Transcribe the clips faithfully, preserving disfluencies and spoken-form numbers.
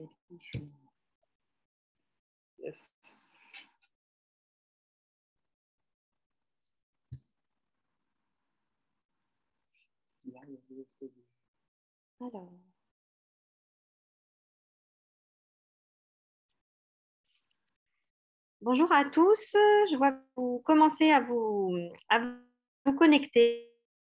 Yes. Alors. Bonjour à tous, je vois que vous commencez à vous, à vous connecter.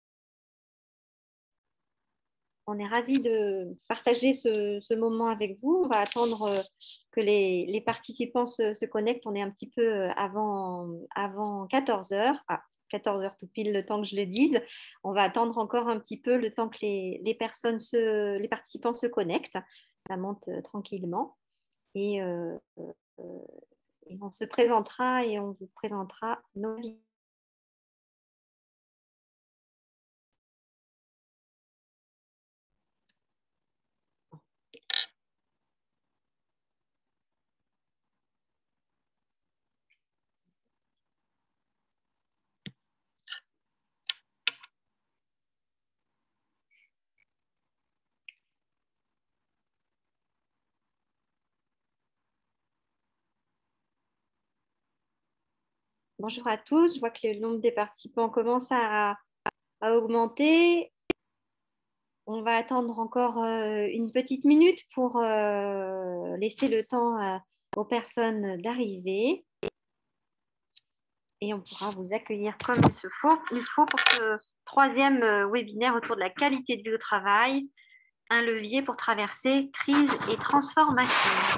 On est ravis de partager ce, ce moment avec vous. On va attendre que les, les participants se, se connectent. On est un petit peu avant, avant quatorze heures. Ah, quatorze heures tout pile, le temps que je le dise. On va attendre encore un petit peu le temps que les, les personnes, se, les participants se connectent. Ça monte tranquillement. Et, euh, euh, et on se présentera et on vous présentera nos vies. Bonjour à tous, je vois que le nombre des participants commence à, à augmenter. On va attendre encore euh, une petite minute pour euh, laisser le temps euh, aux personnes d'arriver. Et on pourra vous accueillir comme il se faut, il faut pour ce troisième euh, webinaire autour de la qualité de vie au travail, un levier pour traverser crise et transformation.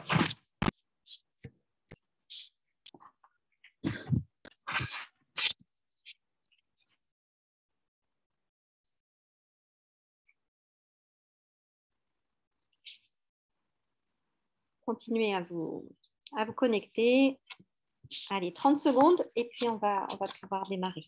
Continuez à vous, à vous connecter. Allez, trente secondes et puis on va, on va pouvoir démarrer.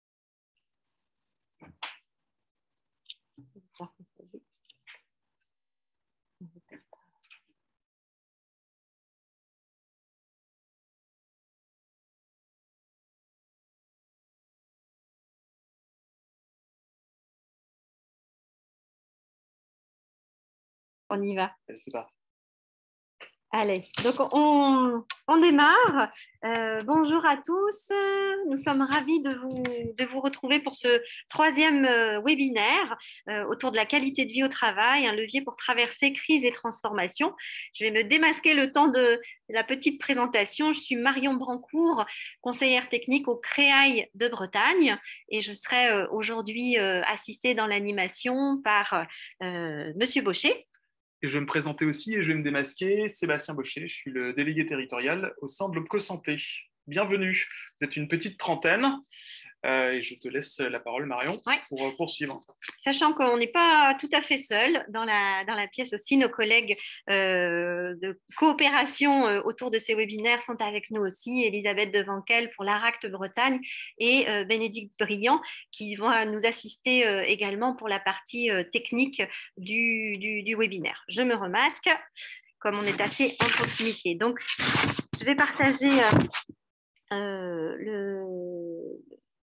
On y va. C'est parti. Allez, donc on, on démarre. Euh, bonjour à tous. Nous sommes ravis de vous, de vous retrouver pour ce troisième euh, webinaire euh, autour de la qualité de vie au travail, un levier pour traverser crise et transformation. Je vais me démasquer le temps de la petite présentation. Je suis Marion Brancourt, conseillère technique au Créail de Bretagne et je serai euh, aujourd'hui euh, assistée dans l'animation par euh, Monsieur Baucher. Et je vais me présenter aussi et je vais me démasquer. Sébastien Baucher, je suis le délégué territorial au sein de l'Opco Santé. Bienvenue, vous êtes une petite trentaine euh, et je te laisse la parole, Marion, ouais. pour euh, poursuivre. Sachant qu'on n'est pas tout à fait seul dans la, dans la pièce aussi, nos collègues euh, de coopération euh, autour de ces webinaires sont avec nous aussi, Elisabeth Devanquel pour l'ARACT Bretagne et euh, Bénédicte Briand qui vont nous assister euh, également pour la partie euh, technique du, du, du webinaire. Je me remasque comme on est assez en proximité. Donc, je vais partager euh, euh, le,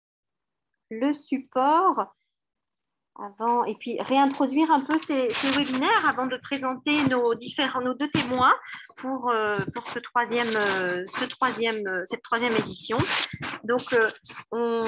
le support. Avant, et puis réintroduire un peu ces, ces webinaires avant de présenter nos, différents, nos deux témoins pour, euh, pour ce troisième, euh, ce troisième, euh, cette troisième édition. Donc, euh, on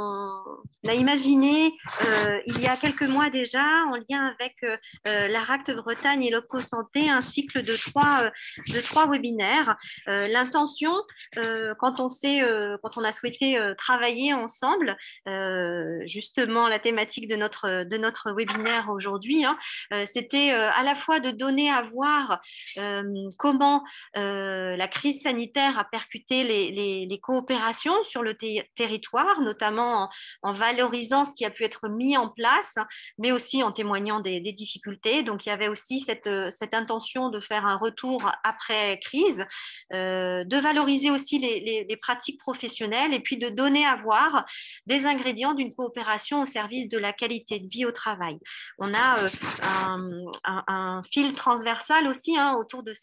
a imaginé euh, il y a quelques mois déjà, en lien avec euh, l'ARACT Bretagne et l'Opco Santé, un cycle de trois, euh, de trois webinaires. Euh, L'intention, euh, quand, on sait, euh, quand on a souhaité euh, travailler ensemble, euh, justement la thématique de notre de notre webinaire aujourd'hui, hein, euh, c'était euh, à la fois de donner à voir euh, comment euh, la crise sanitaire a percuté les, les, les coopérations sur le ter territoire, notamment en, en valorisant ce qui a pu être mis en place, mais aussi en témoignant des, des difficultés. Donc, il y avait aussi cette, cette intention de faire un retour après crise, euh, de valoriser aussi les, les, les pratiques professionnelles et puis de donner à voir des ingrédients d'une coopération au service de la qualité de vie au travail. On a euh, un, un, un fil transversal aussi hein, autour de ces trois,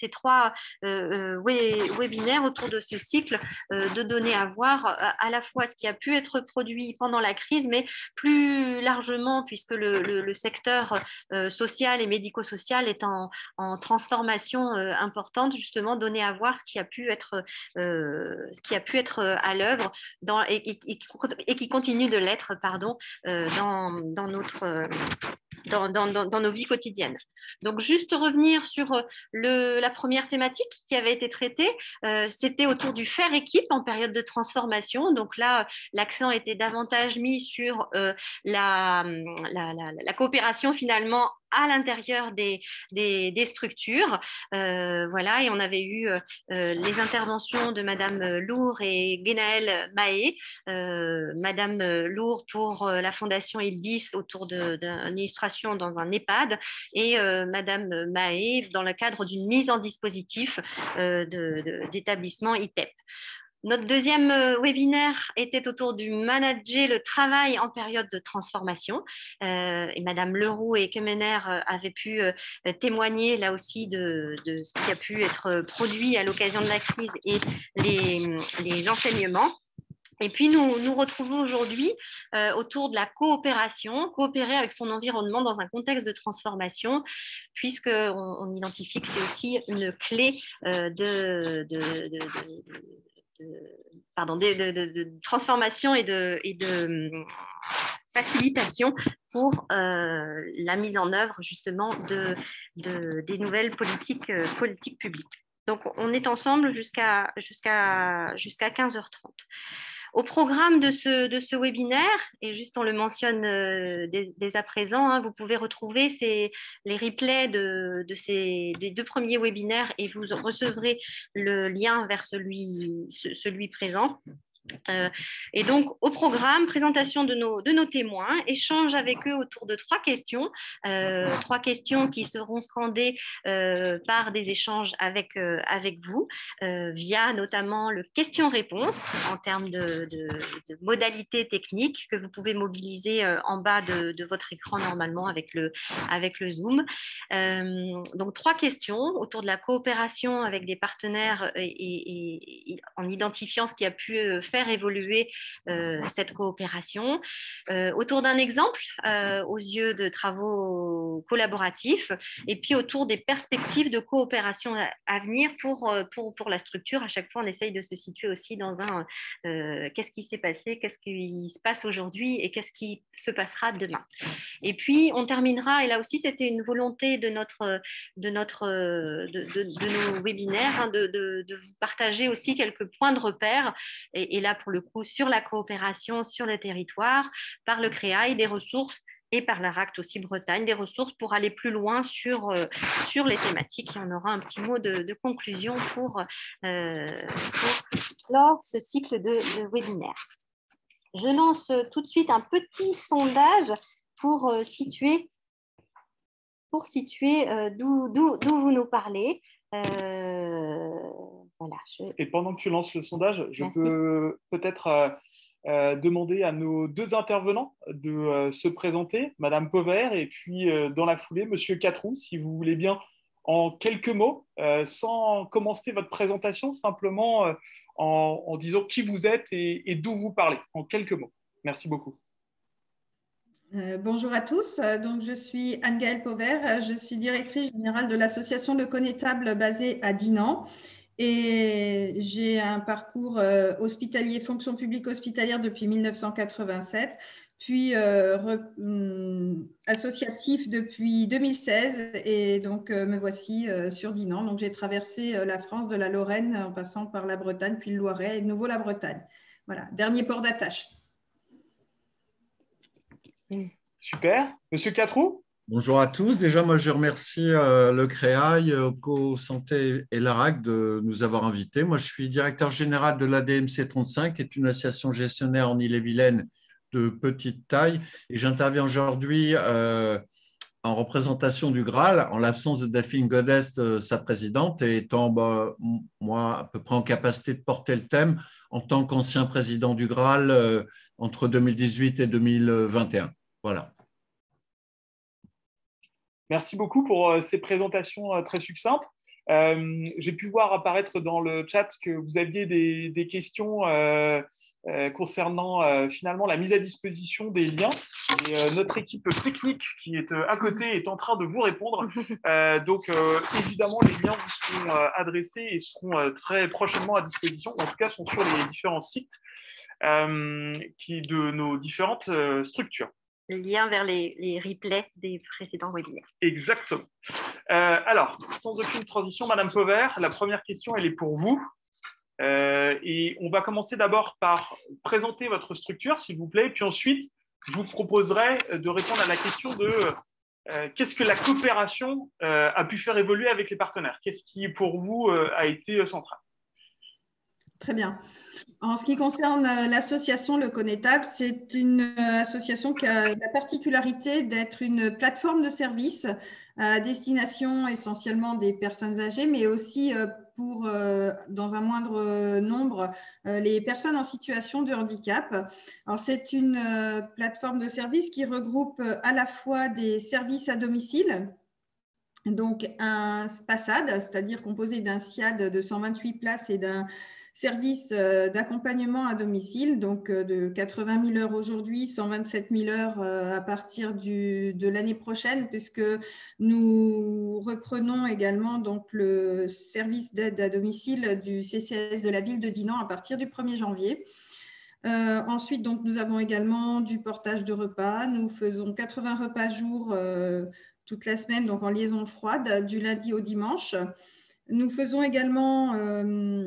trois euh, webinaires autour de ce cycle euh, de données à voir, à la fois ce qui a pu être produit pendant la crise, mais plus largement, puisque le, le, le secteur euh, social et médico-social est en, en transformation euh, importante, justement, donner à voir ce qui a pu être, euh, ce qui a pu être à l'œuvre et, et, et qui continue de l'être, pardon, euh, dans, dans notre... Euh, Dans, dans, dans, nos vies quotidiennes. Donc, juste revenir sur le, la première thématique qui avait été traitée, euh, c'était autour du faire équipe en période de transformation. Donc là, l'accent était davantage mis sur euh, la, la, la, la coopération finalement à l'intérieur des, des, des structures. Euh, voilà, et on avait eu euh, les interventions de Madame Lourd et Guénaëlle Mahé. Euh, Madame Lourd pour euh, la Fondation Ilbis autour d'une illustration dans un EHPAD et euh, Madame Mahé dans le cadre d'une mise en dispositif euh, d'établissement I T E P. Notre deuxième webinaire était autour du manager le travail en période de transformation. Euh, et Madame Leroux et Kemener avaient pu euh, témoigner là aussi de, de ce qui a pu être produit à l'occasion de la crise et les, les enseignements. Et puis, nous nous retrouvons aujourd'hui euh, autour de la coopération, coopérer avec son environnement dans un contexte de transformation, puisqu'on on identifie que c'est aussi une clé euh, de, de, de, de, de, pardon, de, de, de, de transformation et de, et de facilitation pour euh, la mise en œuvre justement de, de, des nouvelles politiques, euh, politiques publiques. Donc, on est ensemble jusqu'à jusqu'à jusqu'à quinze heures trente. Au programme de ce, de ce webinaire, et juste on le mentionne euh, dès, dès à présent, hein, vous pouvez retrouver ces, les replays de, de ces, des deux premiers webinaires et vous recevrez le lien vers celui, celui présent. Euh, et donc, au programme, présentation de nos, de nos témoins, échange avec eux autour de trois questions, euh, trois questions qui seront scandées euh, par des échanges avec, euh, avec vous, euh, via notamment le question-réponse en termes de, de, de modalités techniques que vous pouvez mobiliser euh, en bas de, de votre écran normalement avec le, avec le Zoom. Euh, donc, trois questions autour de la coopération avec des partenaires et, et, et en identifiant ce qui a pu faire évoluer euh, cette coopération euh, autour d'un exemple euh, aux yeux de travaux collaboratifs et puis autour des perspectives de coopération à, à venir pour, pour, pour la structure. À chaque fois, on essaye de se situer aussi dans un euh, qu'est-ce qui s'est passé, qu'est-ce qui se passe aujourd'hui et qu'est-ce qui se passera demain. Et puis, on terminera, et là aussi, c'était une volonté de, notre, de, notre, de, de, de nos webinaires, hein, de, de, de vous partager aussi quelques points de repère, et, et là, pour le coup, sur la coopération sur le territoire, par le CREAI, des ressources, et par l'ARACT aussi Bretagne, des ressources pour aller plus loin sur, euh, sur les thématiques. Et on aura un petit mot de, de conclusion pour, euh, pour clore ce cycle de, de webinaire. Je lance tout de suite un petit sondage pour euh, situer, pour situer euh, d'où vous nous parlez. Euh, voilà, je... Et pendant que tu lances le sondage, je Merci. peux peut-être euh, euh, demander à nos deux intervenants de euh, se présenter, Madame Pauvert et puis euh, dans la foulée, Monsieur Catroux, si vous voulez bien, en quelques mots, euh, sans commencer votre présentation, simplement euh, en, en disant qui vous êtes et, et d'où vous parlez, en quelques mots. Merci beaucoup. Euh, bonjour à tous, donc je suis Anne-Gaëlle Pauvert, je suis directrice générale de l'association de connétables basée à Dinan et j'ai un parcours euh, hospitalier, fonction publique hospitalière depuis mille neuf cent quatre-vingt-sept, puis euh, re, hum, associatif depuis deux mille seize et donc euh, me voici euh, sur Dinan. Donc j'ai traversé euh, la France de la Lorraine en passant par la Bretagne, puis le Loiret et de nouveau la Bretagne. Voilà, dernier port d'attache. Super. Monsieur Catroux? Bonjour à tous. Déjà, moi, je remercie euh, le CREAI, Opco Santé et l'ARAC de nous avoir invités. Moi, je suis directeur général de l'A D M C trente-cinq, qui est une association gestionnaire en Ille-et-Vilaine de petite taille. Et j'interviens aujourd'hui euh, en représentation du Graal, en l'absence de Delphine Godest, euh, sa présidente, et étant, bah, moi, à peu près en capacité de porter le thème en tant qu'ancien président du Graal euh, entre deux mille dix-huit et deux mille vingt et un. Voilà. Merci beaucoup pour ces présentations très succinctes. Euh, j'ai pu voir apparaître dans le chat que vous aviez des, des questions euh, euh, concernant euh, finalement la mise à disposition des liens. Et euh, notre équipe technique qui est euh, à côté est en train de vous répondre. Euh, donc, euh, évidemment, les liens vous seront euh, adressés et seront euh, très prochainement à disposition. En tout cas, sont sur les différents sites euh, qui, de nos différentes euh, structures. Le lien vers les, les replays des précédents webinaires. Exactement. Euh, alors, sans aucune transition, Madame Pauvert, la première question, elle est pour vous. Euh, et on va commencer d'abord par présenter votre structure, s'il vous plaît, puis ensuite, je vous proposerai de répondre à la question de euh, qu'est-ce que la coopération euh, a pu faire évoluer avec les partenaires? Qu'est-ce qui, pour vous, euh, a été central? Très bien. En ce qui concerne l'association Le Connétable, c'est une association qui a la particularité d'être une plateforme de services à destination essentiellement des personnes âgées, mais aussi pour, dans un moindre nombre, les personnes en situation de handicap. Alors, c'est une plateforme de services qui regroupe à la fois des services à domicile, donc un SPASAD, c'est-à-dire composé d'un SIAD de cent vingt-huit places et d'un service d'accompagnement à domicile, donc de quatre-vingt mille heures aujourd'hui, cent vingt-sept mille heures à partir du, de l'année prochaine, puisque nous reprenons également donc le service d'aide à domicile du C C A S de la ville de Dinan à partir du premier janvier. Euh, ensuite, donc, nous avons également du portage de repas. Nous faisons quatre-vingts repas jour euh, toute la semaine, donc en liaison froide, du lundi au dimanche. Nous faisons également euh,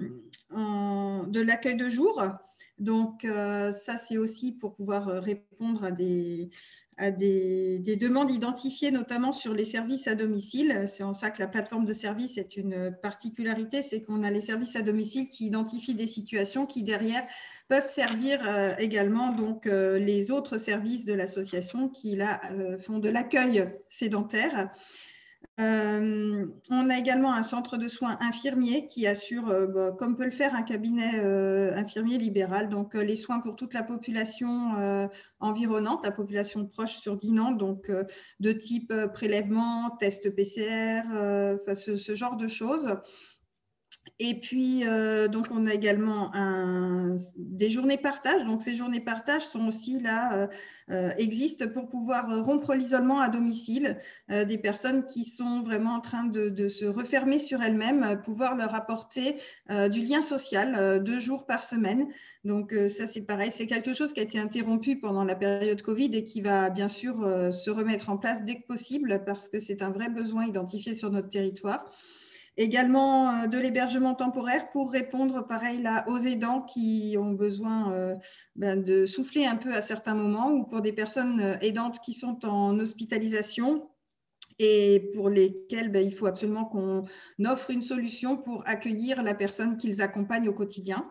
en, de l'accueil de jour. Donc, euh, ça, c'est aussi pour pouvoir répondre à des, à des, des demandes identifiées, notamment sur les services à domicile. C'est en ça que la plateforme de services est une particularité, c'est qu'on a les services à domicile qui identifient des situations qui, derrière, peuvent servir euh, également donc, euh, les autres services de l'association qui, là, euh, font de l'accueil sédentaire. Euh, on a également un centre de soins infirmier qui assure, euh, bah, comme peut le faire un cabinet euh, infirmier libéral, donc euh, les soins pour toute la population euh, environnante, la population proche sur Dinan, donc euh, de type euh, prélèvement, test P C R, euh, ce, ce genre de choses. Et puis, euh, donc, on a également un, des journées partage. Donc, ces journées partage sont aussi là, euh, euh, existent pour pouvoir rompre l'isolement à domicile euh, des personnes qui sont vraiment en train de, de se refermer sur elles-mêmes, pouvoir leur apporter euh, du lien social euh, deux jours par semaine. Donc, euh, ça, c'est pareil. C'est quelque chose qui a été interrompu pendant la période Covid et qui va bien sûr euh, se remettre en place dès que possible parce que c'est un vrai besoin identifié sur notre territoire. Également de l'hébergement temporaire pour répondre, pareil, là, aux aidants qui ont besoin euh, ben, de souffler un peu à certains moments ou pour des personnes aidantes qui sont en hospitalisation et pour lesquelles ben, il faut absolument qu'on offre une solution pour accueillir la personne qu'ils accompagnent au quotidien.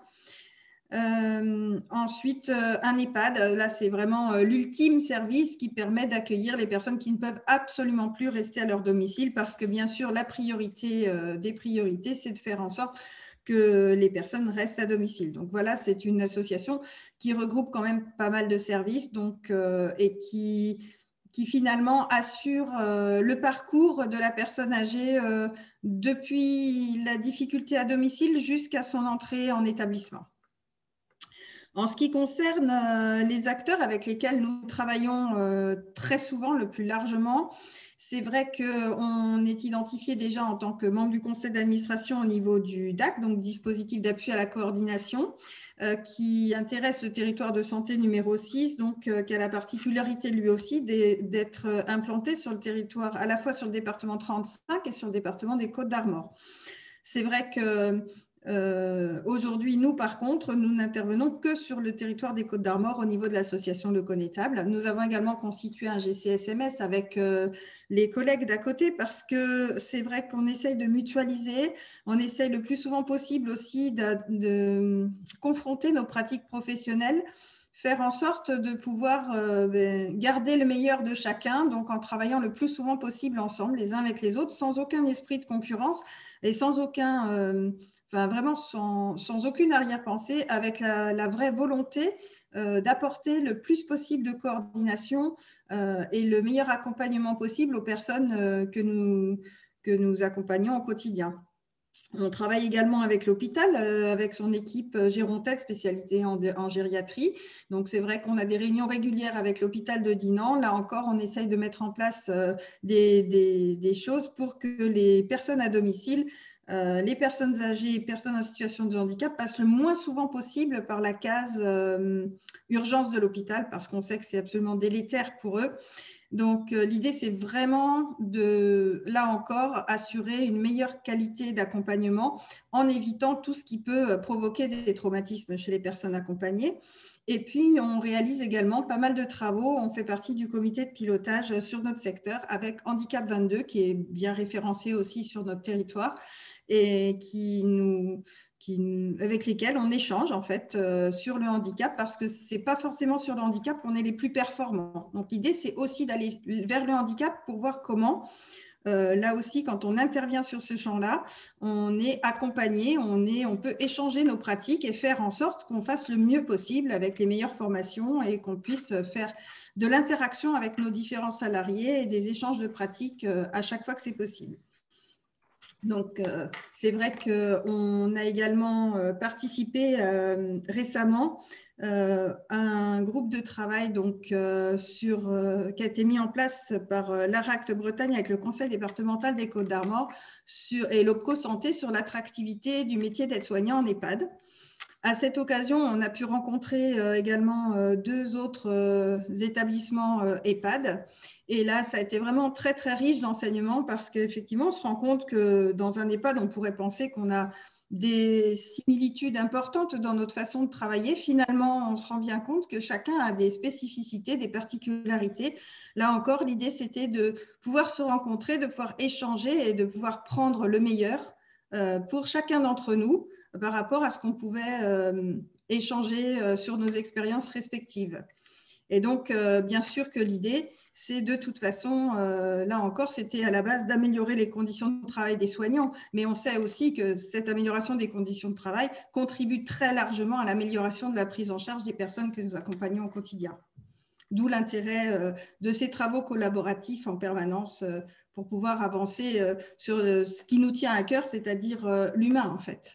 Euh, ensuite, euh, un EHPAD, là c'est vraiment euh, l'ultime service qui permet d'accueillir les personnes qui ne peuvent absolument plus rester à leur domicile parce que bien sûr la priorité euh, des priorités c'est de faire en sorte que les personnes restent à domicile. Donc voilà, c'est une association qui regroupe quand même pas mal de services donc, euh, et qui, qui finalement assure euh, le parcours de la personne âgée euh, depuis la difficulté à domicile jusqu'à son entrée en établissement. En ce qui concerne euh, les acteurs avec lesquels nous travaillons euh, très souvent, le plus largement, c'est vrai qu'on est identifié déjà en tant que membre du conseil d'administration au niveau du D A C, donc dispositif d'appui à la coordination, euh, qui intéresse le territoire de santé numéro six, donc euh, qui a la particularité lui aussi d'être implanté sur le territoire, à la fois sur le département trente-cinq et sur le département des Côtes-d'Armor. C'est vrai que Euh, aujourd'hui, nous, par contre, nous n'intervenons que sur le territoire des Côtes-d'Armor au niveau de l'association Le Connétable. Nous avons également constitué un G C S M S avec euh, les collègues d'à côté parce que c'est vrai qu'on essaye de mutualiser, on essaye le plus souvent possible aussi de, de confronter nos pratiques professionnelles, faire en sorte de pouvoir euh, garder le meilleur de chacun, donc en travaillant le plus souvent possible ensemble, les uns avec les autres, sans aucun esprit de concurrence et sans aucun... Euh, Enfin, vraiment sans, sans aucune arrière-pensée, avec la, la vraie volonté euh, d'apporter le plus possible de coordination euh, et le meilleur accompagnement possible aux personnes euh, que, nous, que nous accompagnons au quotidien. On travaille également avec l'hôpital, euh, avec son équipe Gérontech, spécialité en, en gériatrie. Donc, c'est vrai qu'on a des réunions régulières avec l'hôpital de Dinan. Là encore, on essaye de mettre en place euh, des, des, des choses pour que les personnes à domicile, euh, les personnes âgées et les personnes en situation de handicap passent le moins souvent possible par la case euh, urgence de l'hôpital, parce qu'on sait que c'est absolument délétère pour eux. Donc, euh, l'idée, c'est vraiment de, là encore, assurer une meilleure qualité d'accompagnement en évitant tout ce qui peut provoquer des traumatismes chez les personnes accompagnées. Et puis, on réalise également pas mal de travaux. On fait partie du comité de pilotage sur notre secteur avec Handicap vingt-deux, qui est bien référencé aussi sur notre territoire et qui nous... Qui, avec lesquels on échange en fait euh, sur le handicap, parce que ce n'est pas forcément sur le handicap qu'on est les plus performants. Donc l'idée, c'est aussi d'aller vers le handicap pour voir comment, euh, là aussi, quand on intervient sur ce champ-là, on est accompagné, on, est, on peut échanger nos pratiques et faire en sorte qu'on fasse le mieux possible avec les meilleures formations et qu'on puisse faire de l'interaction avec nos différents salariés et des échanges de pratiques euh, à chaque fois que c'est possible. Donc, euh, c'est vrai qu'on a également euh, participé euh, récemment euh, à un groupe de travail donc, euh, sur, euh, qui a été mis en place par euh, l'ARACT Bretagne avec le Conseil départemental des Côtes-d'Armor et l'Opco Santé sur l'attractivité du métier d'aide-soignant en EHPAD. À cette occasion, on a pu rencontrer euh, également euh, deux autres euh, établissements euh, EHPAD. Et là, ça a été vraiment très, très riche d'enseignements parce qu'effectivement, on se rend compte que dans un EHPAD, on pourrait penser qu'on a des similitudes importantes dans notre façon de travailler. Finalement, on se rend bien compte que chacun a des spécificités, des particularités. Là encore, l'idée, c'était de pouvoir se rencontrer, de pouvoir échanger et de pouvoir prendre le meilleur euh, pour chacun d'entre nous par rapport à ce qu'on pouvait euh, échanger euh, sur nos expériences respectives. Et donc, euh, bien sûr que l'idée, c'est de toute façon, euh, là encore, c'était à la base d'améliorer les conditions de travail des soignants, mais on sait aussi que cette amélioration des conditions de travail contribue très largement à l'amélioration de la prise en charge des personnes que nous accompagnons au quotidien. D'où l'intérêt euh, de ces travaux collaboratifs en permanence euh, pour pouvoir avancer euh, sur euh, ce qui nous tient à cœur, c'est-à-dire euh, l'humain, en fait.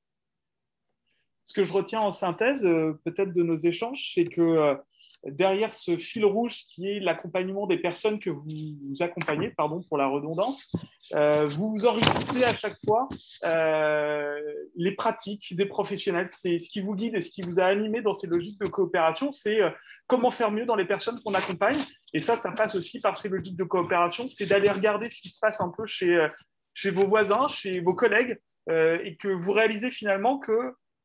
Ce que je retiens en synthèse, euh, peut-être de nos échanges, c'est que euh, derrière ce fil rouge qui est l'accompagnement des personnes que vous, vous accompagnez, pardon pour la redondance, euh, vous vous enrichissez à chaque fois euh, les pratiques des professionnels. C'est ce qui vous guide et ce qui vous a animé dans ces logiques de coopération, c'est euh, comment faire mieux dans les personnes qu'on accompagne. Et ça, ça passe aussi par ces logiques de coopération, c'est d'aller regarder ce qui se passe un peu chez, euh, chez vos voisins, chez vos collègues, euh, et que vous réalisez finalement que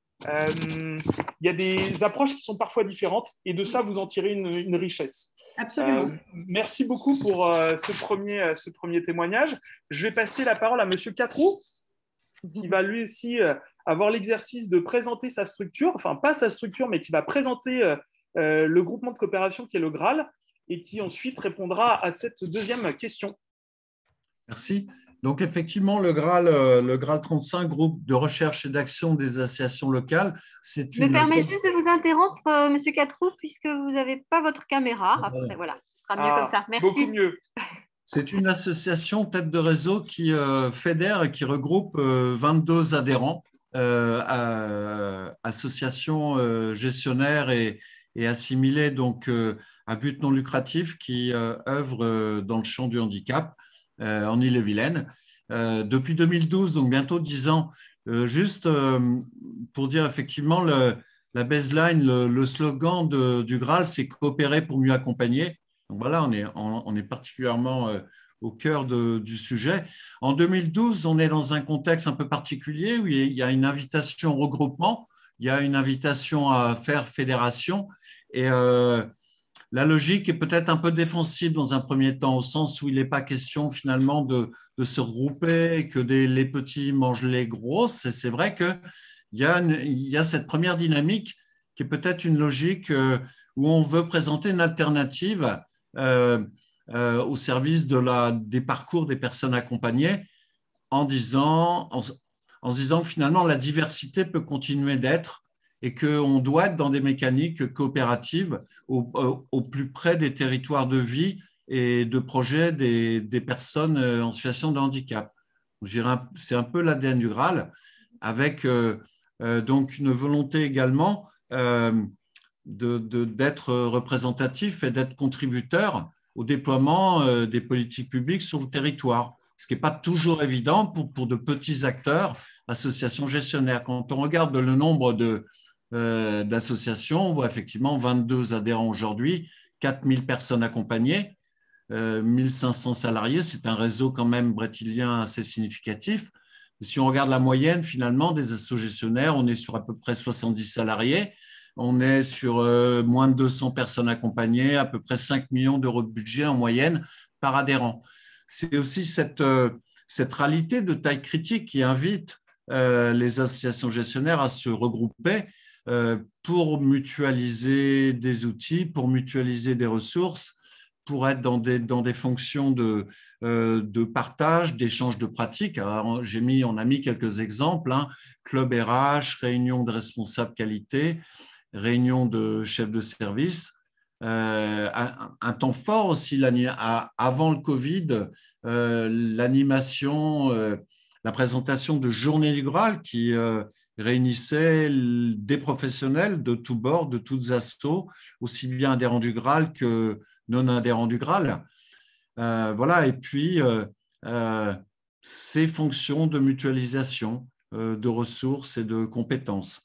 Euh, il y a des approches qui sont parfois différentes et de ça, vous en tirez une, une richesse. Absolument. Euh, merci beaucoup pour euh, ce, premier, ce premier témoignage. Je vais passer la parole à Monsieur Catroux, qui va lui aussi euh, avoir l'exercice de présenter sa structure, enfin pas sa structure, mais qui va présenter euh, euh, le groupement de coopération qui est le Graal et qui ensuite répondra à cette deuxième question. Merci. Donc, effectivement, le Graal, le Graal trente-cinq, groupe de recherche et d'action des associations locales, c'est une… Je me permets juste de vous interrompre, euh, Monsieur Catroux, puisque vous n'avez pas votre caméra. Après, voilà, ce sera mieux ah, comme ça. Merci. Beaucoup mieux. C'est une association tête de réseau qui euh, fédère et qui regroupe euh, vingt-deux adhérents, euh, à, associations euh, gestionnaires et, et assimilées donc, euh, à but non lucratif qui euh, œuvrent euh, dans le champ du handicap. Euh, en Ille-et-Vilaine. Euh, depuis deux mille douze, donc bientôt dix ans, euh, juste euh, pour dire effectivement le, la baseline, le, le slogan de, du Graal, c'est coopérer pour mieux accompagner. Donc voilà, on est, on, on est particulièrement euh, au cœur de, du sujet. En deux mille douze, on est dans un contexte un peu particulier où il y a une invitation au regroupement, il y a une invitation à faire fédération et euh, la logique est peut-être un peu défensive dans un premier temps, au sens où il n'est pas question finalement de, de se regrouper, que des, les petits mangent les grosses. Et c'est vrai qu'il y, y a cette première dynamique qui est peut-être une logique où on veut présenter une alternative euh, euh, au service de la, des parcours des personnes accompagnées en disant, en, en se disant que finalement la diversité peut continuer d'être et qu'on doit être dans des mécaniques coopératives au, au, au plus près des territoires de vie et de projet des, des personnes en situation de handicap. c'est un peu l'A D N du Graal, avec euh, euh, donc une volonté également euh, de, de, d'être représentatif et d'être contributeur au déploiement euh, des politiques publiques sur le territoire, ce qui n'est pas toujours évident pour, pour de petits acteurs, associations gestionnaires. Quand on regarde le nombre de, euh, d'associations, on voit effectivement vingt-deux adhérents aujourd'hui, quatre mille personnes accompagnées, euh, mille cinq cents salariés, c'est un réseau quand même brétilien assez significatif. Si on regarde la moyenne finalement des associations gestionnaires, on est sur à peu près soixante-dix salariés, on est sur euh, moins de deux cents personnes accompagnées, à peu près cinq millions d'euros de budget en moyenne par adhérent. C'est aussi cette, euh, cette réalité de taille critique qui invite euh, les associations gestionnaires à se regrouper euh, pour mutualiser des outils, pour mutualiser des ressources, pour être dans des, dans des fonctions de, euh, de partage, d'échange de pratiques. Alors, j'ai mis, on a mis quelques exemples, hein, club R H, réunion de responsables qualité, réunion de chefs de service. Euh, un, un temps fort aussi, avant le Covid, euh, l'animation, euh, la présentation de Journée du Graal qui euh, réunissait des professionnels de tous bords, de toutes assos, aussi bien adhérents du Graal que non adhérents du Graal. Euh, voilà, et puis euh, euh, ces fonctions de mutualisation euh, de ressources et de compétences.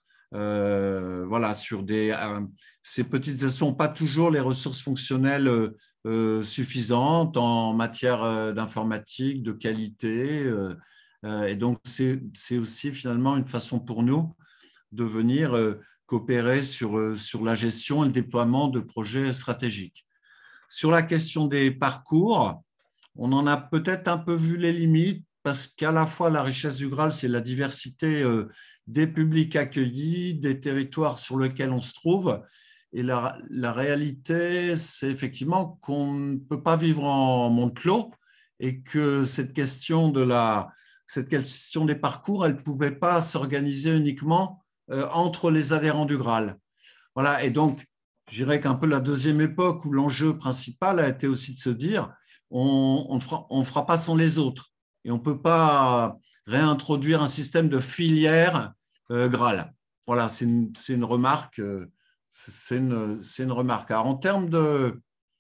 Euh, voilà, sur des, euh, ces petites assos n'ont pas toujours les ressources fonctionnelles euh, euh, suffisantes en matière euh, d'informatique, de qualité. Euh, euh, et donc, c'est aussi finalement une façon pour nous de venir euh, coopérer sur, euh, sur la gestion et le déploiement de projets stratégiques. Sur la question des parcours, on en a peut-être un peu vu les limites parce qu'à la fois la richesse du Graal, c'est la diversité euh, des publics accueillis, des territoires sur lesquels on se trouve. Et la, la réalité, c'est effectivement qu'on ne peut pas vivre en monde clos et que cette question, de la, cette question des parcours, elle ne pouvait pas s'organiser uniquement euh, entre les adhérents du Graal. Voilà, et donc, je dirais qu'un peu la deuxième époque où l'enjeu principal a été aussi de se dire on ne fera, on fera pas sans les autres et on ne peut pas réintroduire un système de filière euh, Graal. Voilà, c'est une, une remarque. Euh, c'est une, une remarque. Alors, en termes de,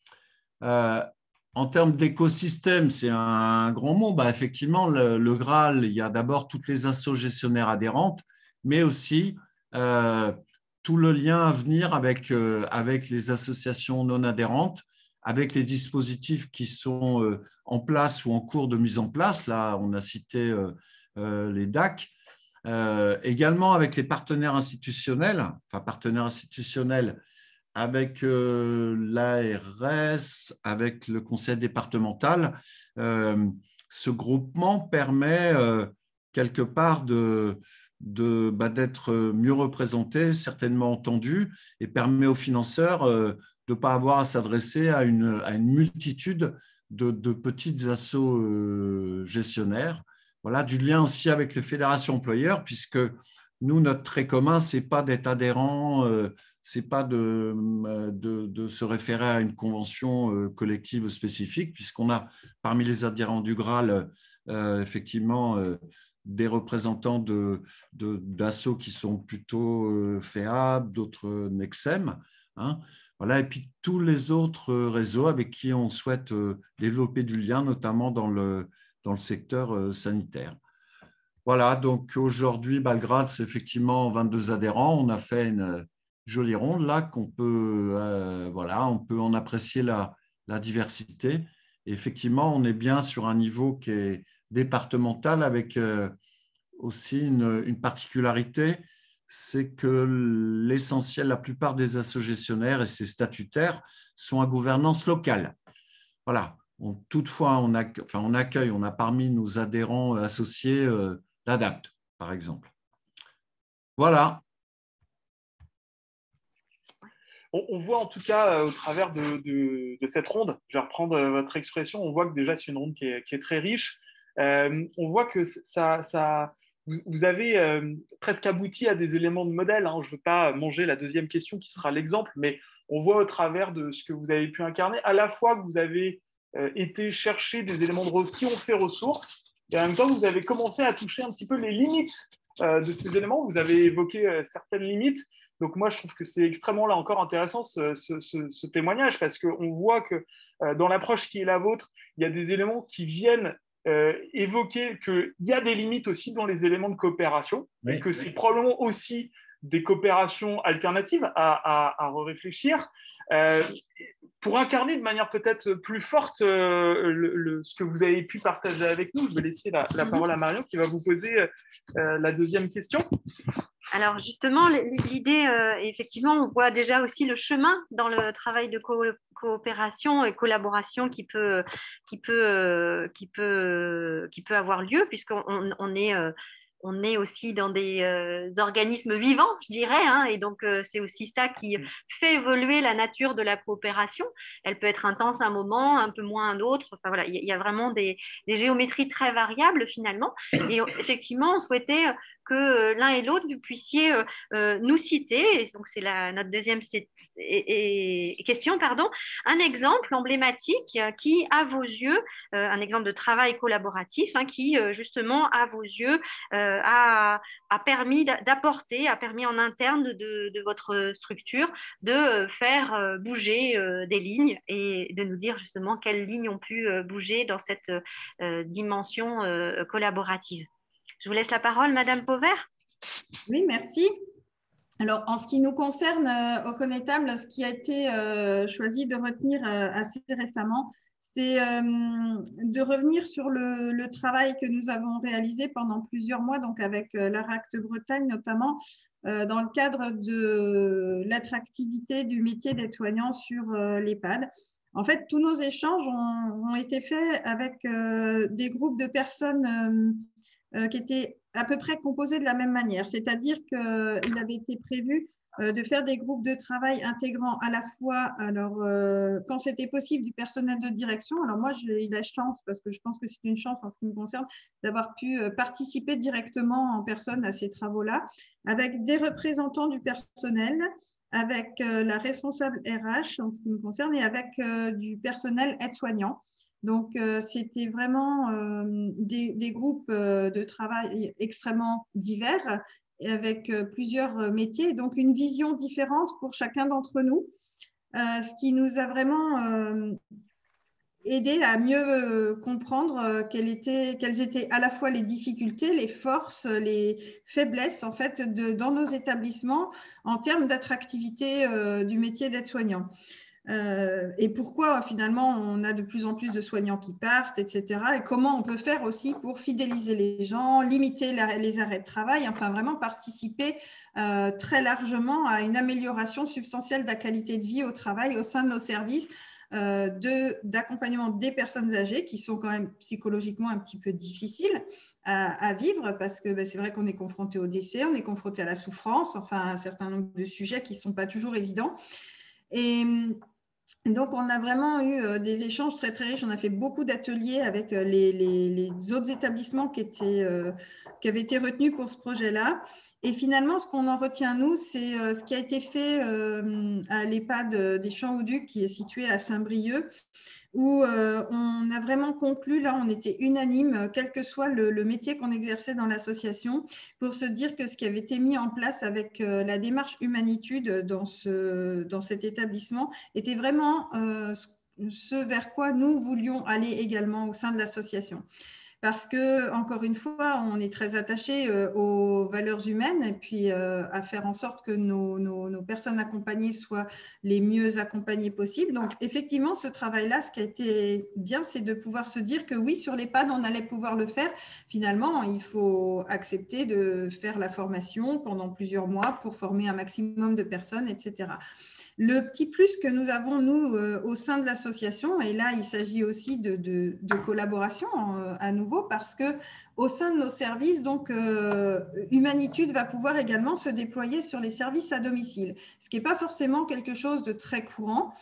euh, en termes d'écosystème, c'est un grand mot. Bah, effectivement, le, le Graal, il y a d'abord toutes les assos gestionnaires adhérentes, mais aussi euh, tout le lien à venir avec, euh, avec les associations non adhérentes, avec les dispositifs qui sont euh, en place ou en cours de mise en place. Là, on a cité euh, euh, les D A C. Euh, également avec les partenaires institutionnels, enfin partenaires institutionnels avec euh, l'A R S, avec le conseil départemental. Euh, ce groupement permet euh, quelque part de, de, bah, d'être mieux représenté, certainement entendu, et permet aux financeurs euh, de ne pas avoir à s'adresser à une, à une multitude de, de petites assos euh, gestionnaires. Voilà, du lien aussi avec les fédérations employeurs, puisque nous, notre trait commun, ce n'est pas d'être adhérent, euh, ce n'est pas de, de, de se référer à une convention euh, collective spécifique, puisqu'on a parmi les adhérents du Graal, euh, effectivement, euh, des représentants de, de, d'assos qui sont plutôt euh, F E A B, d'autres Nexem. Hein. Voilà, et puis tous les autres réseaux avec qui on souhaite euh, développer du lien, notamment dans le dans le secteur sanitaire. Voilà, donc aujourd'hui, Belgrade, c'est effectivement vingt-deux adhérents. On a fait une jolie ronde là qu'on peut, euh, voilà, on peut en apprécier la, la diversité. Et effectivement, on est bien sur un niveau qui est départemental avec euh, aussi une, une particularité, c'est que l'essentiel, la plupart des associationnaires et ses statutaires sont à gouvernance locale. Voilà. On, toutefois, on, accueille, enfin, on accueille, on a parmi nos adhérents associés euh, l'A D A P T, par exemple. Voilà. On, on voit en tout cas, euh, au travers de, de, de cette ronde, je vais reprendre euh, votre expression, on voit que déjà c'est une ronde qui est, qui est très riche. Euh, on voit que ça, ça, vous, vous avez euh, presque abouti à des éléments de modèle. Hein. Je ne veux pas manger la deuxième question qui sera l'exemple, mais on voit au travers de ce que vous avez pu incarner, à la fois que vous avez été chercher des éléments de ressources qui ont fait ressources, et en même temps, vous avez commencé à toucher un petit peu les limites euh, de ces éléments. Vous avez évoqué euh, certaines limites. Donc moi, je trouve que c'est extrêmement, là encore, intéressant ce, ce, ce, ce témoignage, parce qu'on voit que euh, dans l'approche qui est la vôtre, il y a des éléments qui viennent euh, évoquer qu'il y a des limites aussi dans les éléments de coopération, oui, et que oui. c'est probablement aussi des coopérations alternatives à, à, à réfléchir. Euh, pour incarner de manière peut-être plus forte euh, le, le, ce que vous avez pu partager avec nous, je vais laisser la, la parole à Marion qui va vous poser euh, la deuxième question. Alors justement, l'idée, euh, effectivement, on voit déjà aussi le chemin dans le travail de co coopération et collaboration qui peut, qui peut, euh, qui peut, qui peut avoir lieu, puisqu'on on est... Euh, on est aussi dans des euh, organismes vivants, je dirais, hein, et donc euh, c'est aussi ça qui fait évoluer la nature de la coopération. Elle peut être intense un moment, un peu moins un autre. Enfin, voilà, il y, y a vraiment des, des géométries très variables finalement. Et effectivement, on souhaitait que euh, l'un et l'autre, vous puissiez euh, euh, nous citer, et donc c'est notre deuxième et, et, question, pardon, un exemple emblématique qui, à vos yeux, euh, un exemple de travail collaboratif, hein, qui, euh, justement, à vos yeux, euh, a, a permis d'apporter, a permis en interne de, de votre structure de faire bouger euh, des lignes et de nous dire justement quelles lignes ont pu bouger dans cette euh, dimension euh, collaborative. Je vous laisse la parole, Madame Pauvert. Oui, merci. Alors, en ce qui nous concerne euh, au Connétable, ce qui a été euh, choisi de retenir euh, assez récemment, c'est euh, de revenir sur le, le travail que nous avons réalisé pendant plusieurs mois, donc avec euh, l'ARACT Bretagne notamment, euh, dans le cadre de l'attractivité du métier d'aide-soignant sur euh, l'EHPAD. En fait, tous nos échanges ont, ont été faits avec euh, des groupes de personnes euh, Euh, qui était à peu près composé de la même manière, c'est-à-dire qu'il avait été prévu euh, de faire des groupes de travail intégrant à la fois, alors euh, quand c'était possible, du personnel de direction. Alors moi, j'ai eu la chance, parce que je pense que c'est une chance en ce qui me concerne, d'avoir pu euh, participer directement en personne à ces travaux-là, avec des représentants du personnel, avec euh, la responsable R H en ce qui me concerne, et avec euh, du personnel aide-soignant. Donc, euh, c'était vraiment euh, des, des groupes euh, de travail extrêmement divers, avec euh, plusieurs métiers, donc une vision différente pour chacun d'entre nous, euh, ce qui nous a vraiment euh, aidé à mieux euh, comprendre euh, quelles, étaient, quelles étaient à la fois les difficultés, les forces, les faiblesses en fait, de, dans nos établissements en termes d'attractivité euh, du métier d'aide-soignant. Euh, et pourquoi finalement on a de plus en plus de soignants qui partent, et cetera. Et comment on peut faire aussi pour fidéliser les gens, limiter la, les arrêts de travail, enfin vraiment participer euh, très largement à une amélioration substantielle de la qualité de vie au travail au sein de nos services euh, d'accompagnement de, des personnes âgées qui sont quand même psychologiquement un petit peu difficiles à, à vivre parce que ben, c'est vrai qu'on est confronté au décès, on est confronté à la souffrance, enfin un certain nombre de sujets qui ne sont pas toujours évidents. Et donc, on a vraiment eu des échanges très, très riches. On a fait beaucoup d'ateliers avec les, les, les autres établissements qui, étaient, euh, qui avaient été retenus pour ce projet-là. Et finalement, ce qu'on en retient, nous, c'est euh, ce qui a été fait euh, à l'EHPAD des Champs-au-Duc, qui est situé à Saint-Brieuc, où euh, on a vraiment conclu, là, on était unanime, quel que soit le, le métier qu'on exerçait dans l'association, pour se dire que ce qui avait été mis en place avec euh, la démarche Humanitude dans, ce, dans cet établissement était vraiment euh, ce vers quoi nous voulions aller également au sein de l'association. Parce que, encore une fois, on est très attaché euh, aux valeurs humaines et puis euh, à faire en sorte que nos, nos, nos personnes accompagnées soient les mieux accompagnées possibles. Donc, effectivement, ce travail-là, ce qui a été bien, c'est de pouvoir se dire que oui, sur l'EHPAD, on allait pouvoir le faire. Finalement, il faut accepter de faire la formation pendant plusieurs mois pour former un maximum de personnes, et cetera. Le petit plus que nous avons, nous, euh, au sein de l'association, et là, il s'agit aussi de, de, de collaboration euh, à nouveau, parce qu'au sein de nos services, donc, euh, Humanitude va pouvoir également se déployer sur les services à domicile, ce qui n'est pas forcément quelque chose de très courant.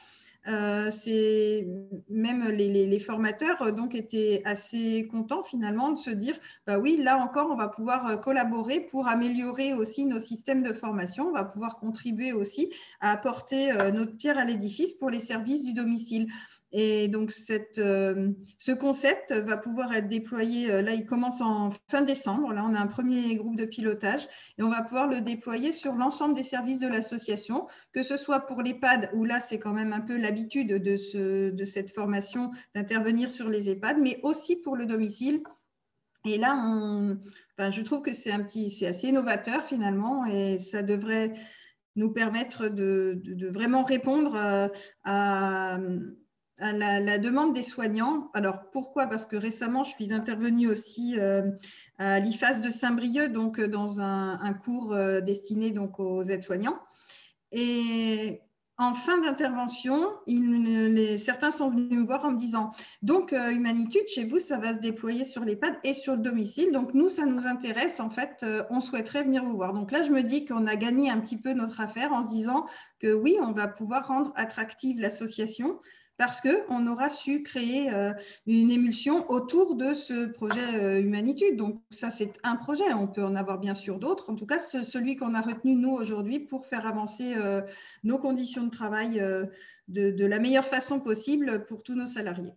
Euh, c'est même les, les, les formateurs donc étaient assez contents finalement de se dire bah oui, là encore on va pouvoir collaborer pour améliorer aussi nos systèmes de formation, on va pouvoir contribuer aussi à apporter notre pierre à l'édifice pour les services du domicile. Et donc, cette, euh, ce concept va pouvoir être déployé, euh, là, il commence en fin décembre. Là, on a un premier groupe de pilotage et on va pouvoir le déployer sur l'ensemble des services de l'association, que ce soit pour l'EHPAD, où là, c'est quand même un peu l'habitude de, ce, de cette formation d'intervenir sur les EHPAD, mais aussi pour le domicile. Et là, on, enfin, je trouve que c'est un petit, c'est assez novateur finalement et ça devrait nous permettre de, de, de vraiment répondre à, à à la, la demande des soignants. Alors, pourquoi? Parce que récemment, je suis intervenue aussi euh, à l'I F A S de Saint-Brieuc, donc dans un, un cours euh, destiné donc, aux aides-soignants. Et en fin d'intervention, les, certains sont venus me voir en me disant « Donc, euh, Humanitude, chez vous, ça va se déployer sur l'EHPAD et sur le domicile. Donc, nous, ça nous intéresse. En fait, euh, on souhaiterait venir vous voir. » Donc là, je me dis qu'on a gagné un petit peu notre affaire en se disant que oui, on va pouvoir rendre attractive l'association parce qu'on aura su créer euh, une émulsion autour de ce projet euh, Humanitude. Donc, ça, c'est un projet. On peut en avoir bien sûr d'autres. En tout cas, ce, celui qu'on a retenu, nous, aujourd'hui, pour faire avancer euh, nos conditions de travail euh, de, de la meilleure façon possible pour tous nos salariés.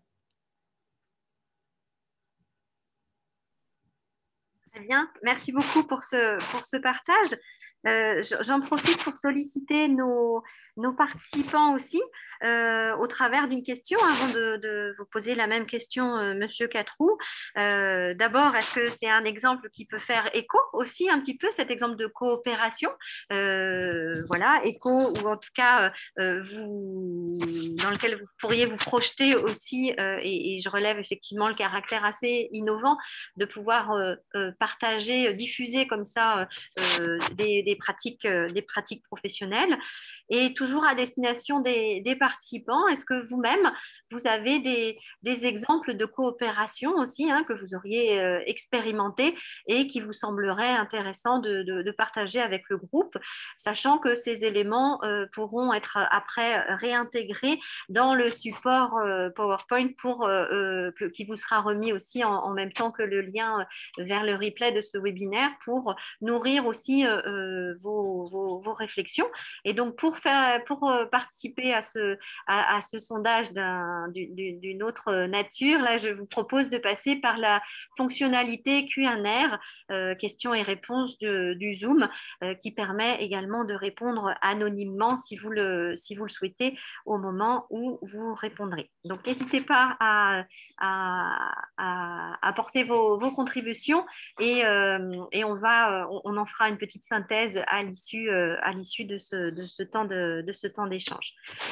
Très bien. Merci beaucoup pour ce, pour ce partage. Euh, J'en profite pour solliciter nos, nos participants aussi euh, au travers d'une question avant de, de vous poser la même question, euh, Monsieur Catroux. Euh, D'abord, est-ce que c'est un exemple qui peut faire écho aussi un petit peu, cet exemple de coopération, euh, voilà, écho ou en tout cas euh, vous, dans lequel vous pourriez vous projeter aussi, euh, et, et je relève effectivement le caractère assez innovant de pouvoir euh, euh, partager, diffuser comme ça euh, des, des, pratiques, euh, des pratiques professionnelles. Et toujours à destination des, des participants, est-ce que vous-même, vous avez des, des, exemples de coopération aussi hein, que vous auriez euh, expérimenté et qui vous semblerait intéressant de, de, de partager avec le groupe, sachant que ces éléments euh, pourront être après réintégrés dans le support euh, PowerPoint pour, euh, que, qui vous sera remis aussi en, en même temps que le lien vers le replay de ce webinaire pour nourrir aussi euh, vos, vos, vos réflexions. Et donc, pour, faire, pour participer à ce, à, à ce sondage d'une autre nature, là, je vous propose de passer par la fonctionnalité Q and R, euh, questions et réponses de, du Zoom, euh, qui permet également de répondre anonymement si vous le, si vous le souhaitez au moment où vous répondrez. Donc, n'hésitez pas à, à, à apporter vos, vos contributions et, euh, et on, va, on en fera une petite synthèse à l'issue euh, à l'issue de ce, de ce temps de, de ce temps d'échange.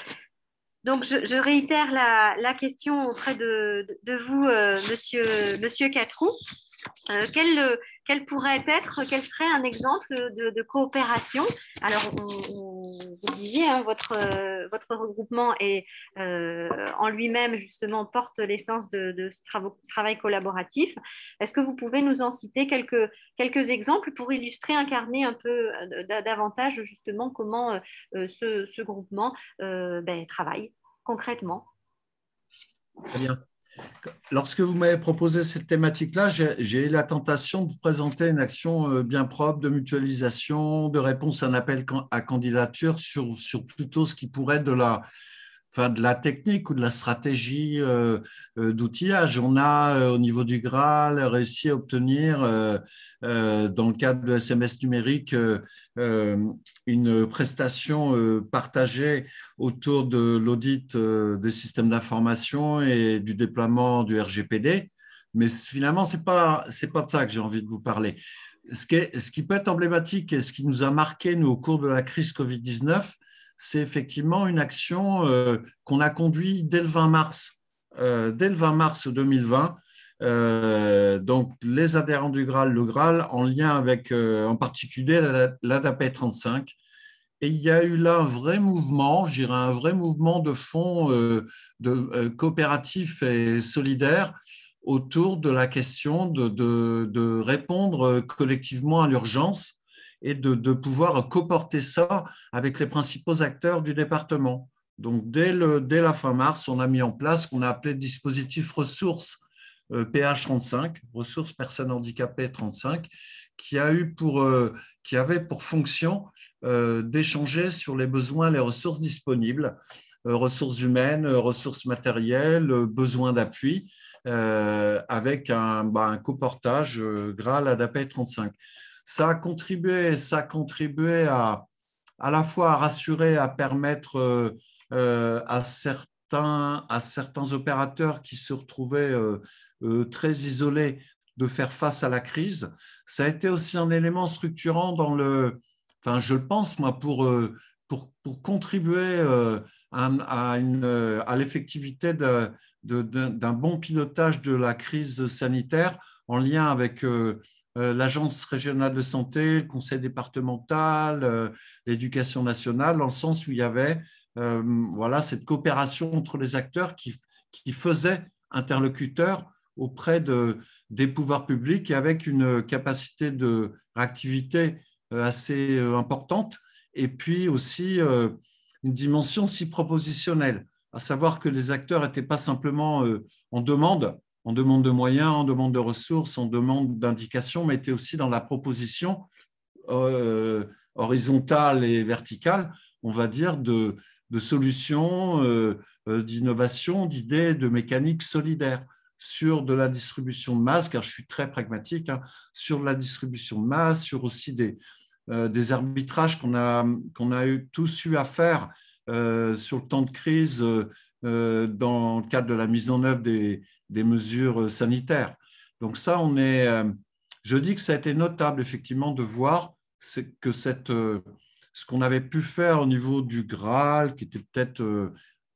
Donc, je, je réitère la, la question auprès de, de, de vous, euh, monsieur, monsieur Catroux. Euh, quel, quel pourrait être, quel serait un exemple de, de coopération? Alors, on, on, vous disiez, hein, votre, euh, votre regroupement est, euh, en lui-même, justement, porte l'essence de, de ce travaux, travail collaboratif. Est-ce que vous pouvez nous en citer quelques, quelques exemples pour illustrer, incarner un peu davantage, justement, comment euh, ce, ce groupement euh, ben, travaille concrètement? Très bien. Lorsque vous m'avez proposé cette thématique-là, j'ai eu la tentation de vous présenter une action bien propre de mutualisation, de réponse à un appel à candidature sur, sur plutôt ce qui pourrait être de la, enfin, de la technique ou de la stratégie euh, d'outillage. On a, euh, au niveau du Graal, réussi à obtenir, euh, euh, dans le cadre de S M S numérique, euh, euh, une prestation euh, partagée autour de l'audit euh, des systèmes d'information et du déploiement du R G P D. Mais finalement, ce n'est pas, c'est pas de ça que j'ai envie de vous parler. Ce qui, est, ce qui peut être emblématique et ce qui nous a marqué, nous, au cours de la crise Covid dix-neuf, c'est effectivement une action euh, qu'on a conduite dès le vingt mars. Euh, dès le vingt mars deux mille vingt, euh, donc les adhérents du Graal, le Graal, en lien avec euh, en particulier l'A D A P E trente-cinq. Et il y a eu là un vrai mouvement, je dirais un vrai mouvement de fonds euh, de, euh, coopératifs et solidaires autour de la question de, de, de répondre collectivement à l'urgence et de, de pouvoir coporter ça avec les principaux acteurs du département Donc, dès, le, dès la fin mars, on a mis en place ce qu'on a appelé dispositif ressources euh, P H trente-cinq, ressources personnes handicapées trente-cinq, qui, a eu pour, euh, qui avait pour fonction euh, d'échanger sur les besoins, les ressources disponibles, euh, ressources humaines, ressources matérielles, besoins d'appui, euh, avec un, bah, un coportage euh, G R A L, ADAPE trente-cinq. Ça a contribué, ça a contribué à, à la fois à rassurer, à permettre euh, euh, à, certains, à certains opérateurs qui se retrouvaient euh, euh, très isolés de faire face à la crise. Ça a été aussi un élément structurant dans le, enfin je le pense moi, pour, euh, pour, pour contribuer euh, à, à, une, à l'effectivité de, de, de, d'un bon pilotage de la crise sanitaire en lien avec euh, l'Agence régionale de santé, le conseil départemental, euh, l'éducation nationale, dans le sens où il y avait euh, voilà, cette coopération entre les acteurs qui, qui faisaient interlocuteurs auprès de, des pouvoirs publics et avec une capacité de réactivité assez importante et puis aussi euh, une dimension si propositionnelle, à savoir que les acteurs n'étaient pas simplement euh, en demande, en demande de moyens, en demande de ressources, en demande d'indications, mais étaient aussi dans la proposition euh, horizontale et verticale, on va dire, de, de solutions, euh, d'innovations, d'idées, de mécaniques solidaires sur de la distribution de masse, car je suis très pragmatique, hein, sur la distribution de masse, sur aussi des, euh, des arbitrages qu'on a, qu'on a eu, tous eu à faire euh, sur le temps de crise euh, dans le cadre de la mise en œuvre des, des mesures sanitaires. Donc ça, on est, euh, je dis que ça a été notable effectivement de voir que cette, euh, ce qu'on avait pu faire au niveau du Graal, qui était peut-être euh,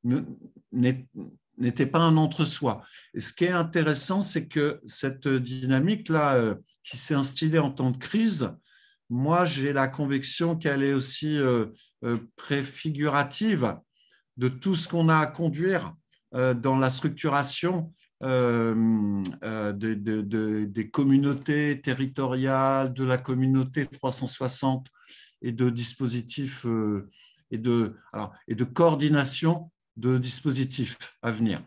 n'était pas un entre-soi. Et ce qui est intéressant, c'est que cette dynamique-là euh, qui s'est instillée en temps de crise, moi, j'ai la conviction qu'elle est aussi euh, euh, préfigurative de tout ce qu'on a à conduire euh, dans la structuration euh, euh, de, de, de, des communautés territoriales, de la communauté trois cent soixante et de dispositifs euh, et, de, alors, et de coordination de dispositifs à venir.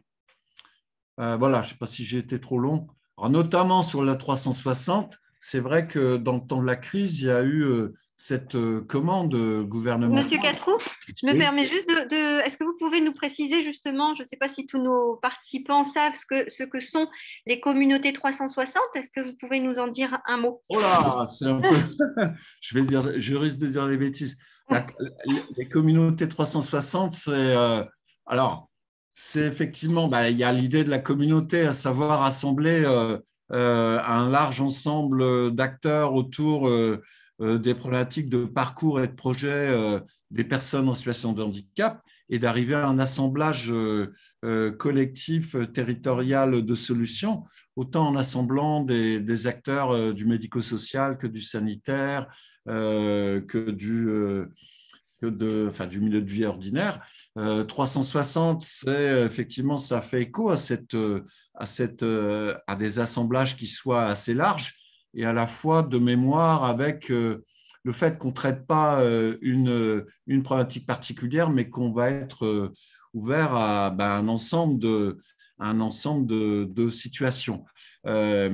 Euh, voilà, je ne sais pas si j'ai été trop long. Alors, notamment sur la trois cent soixante, c'est vrai que dans le temps de la crise, il y a eu euh, cette euh, commande gouvernementale. Monsieur Catrou, je me Oui. permets juste de, de… Est-ce que vous pouvez nous préciser justement, je ne sais pas si tous nos participants savent ce que, ce que sont les communautés trois cent soixante, est-ce que vous pouvez nous en dire un mot? Oh là, c'est un peu… je, vais dire, je risque de dire des bêtises. La, les communautés trois cent soixante, c'est… Euh, alors, c'est effectivement, bah, il y a l'idée de la communauté, à savoir rassembler euh, euh, un large ensemble d'acteurs autour euh, euh, des problématiques de parcours et de projets euh, des personnes en situation de handicap et d'arriver à un assemblage euh, euh, collectif, territorial de solutions, autant en assemblant des, des acteurs euh, du médico-social que du sanitaire, euh, que du… Euh, De, enfin, du milieu de vie ordinaire. Euh, trois cent soixante, c'est effectivement, ça fait écho à, cette, à, cette, à des assemblages qui soient assez larges et à la fois de mémoire avec euh, le fait qu'on ne traite pas euh, une, une problématique particulière, mais qu'on va être euh, ouvert à ben, un ensemble de, un ensemble de, de situations. Euh,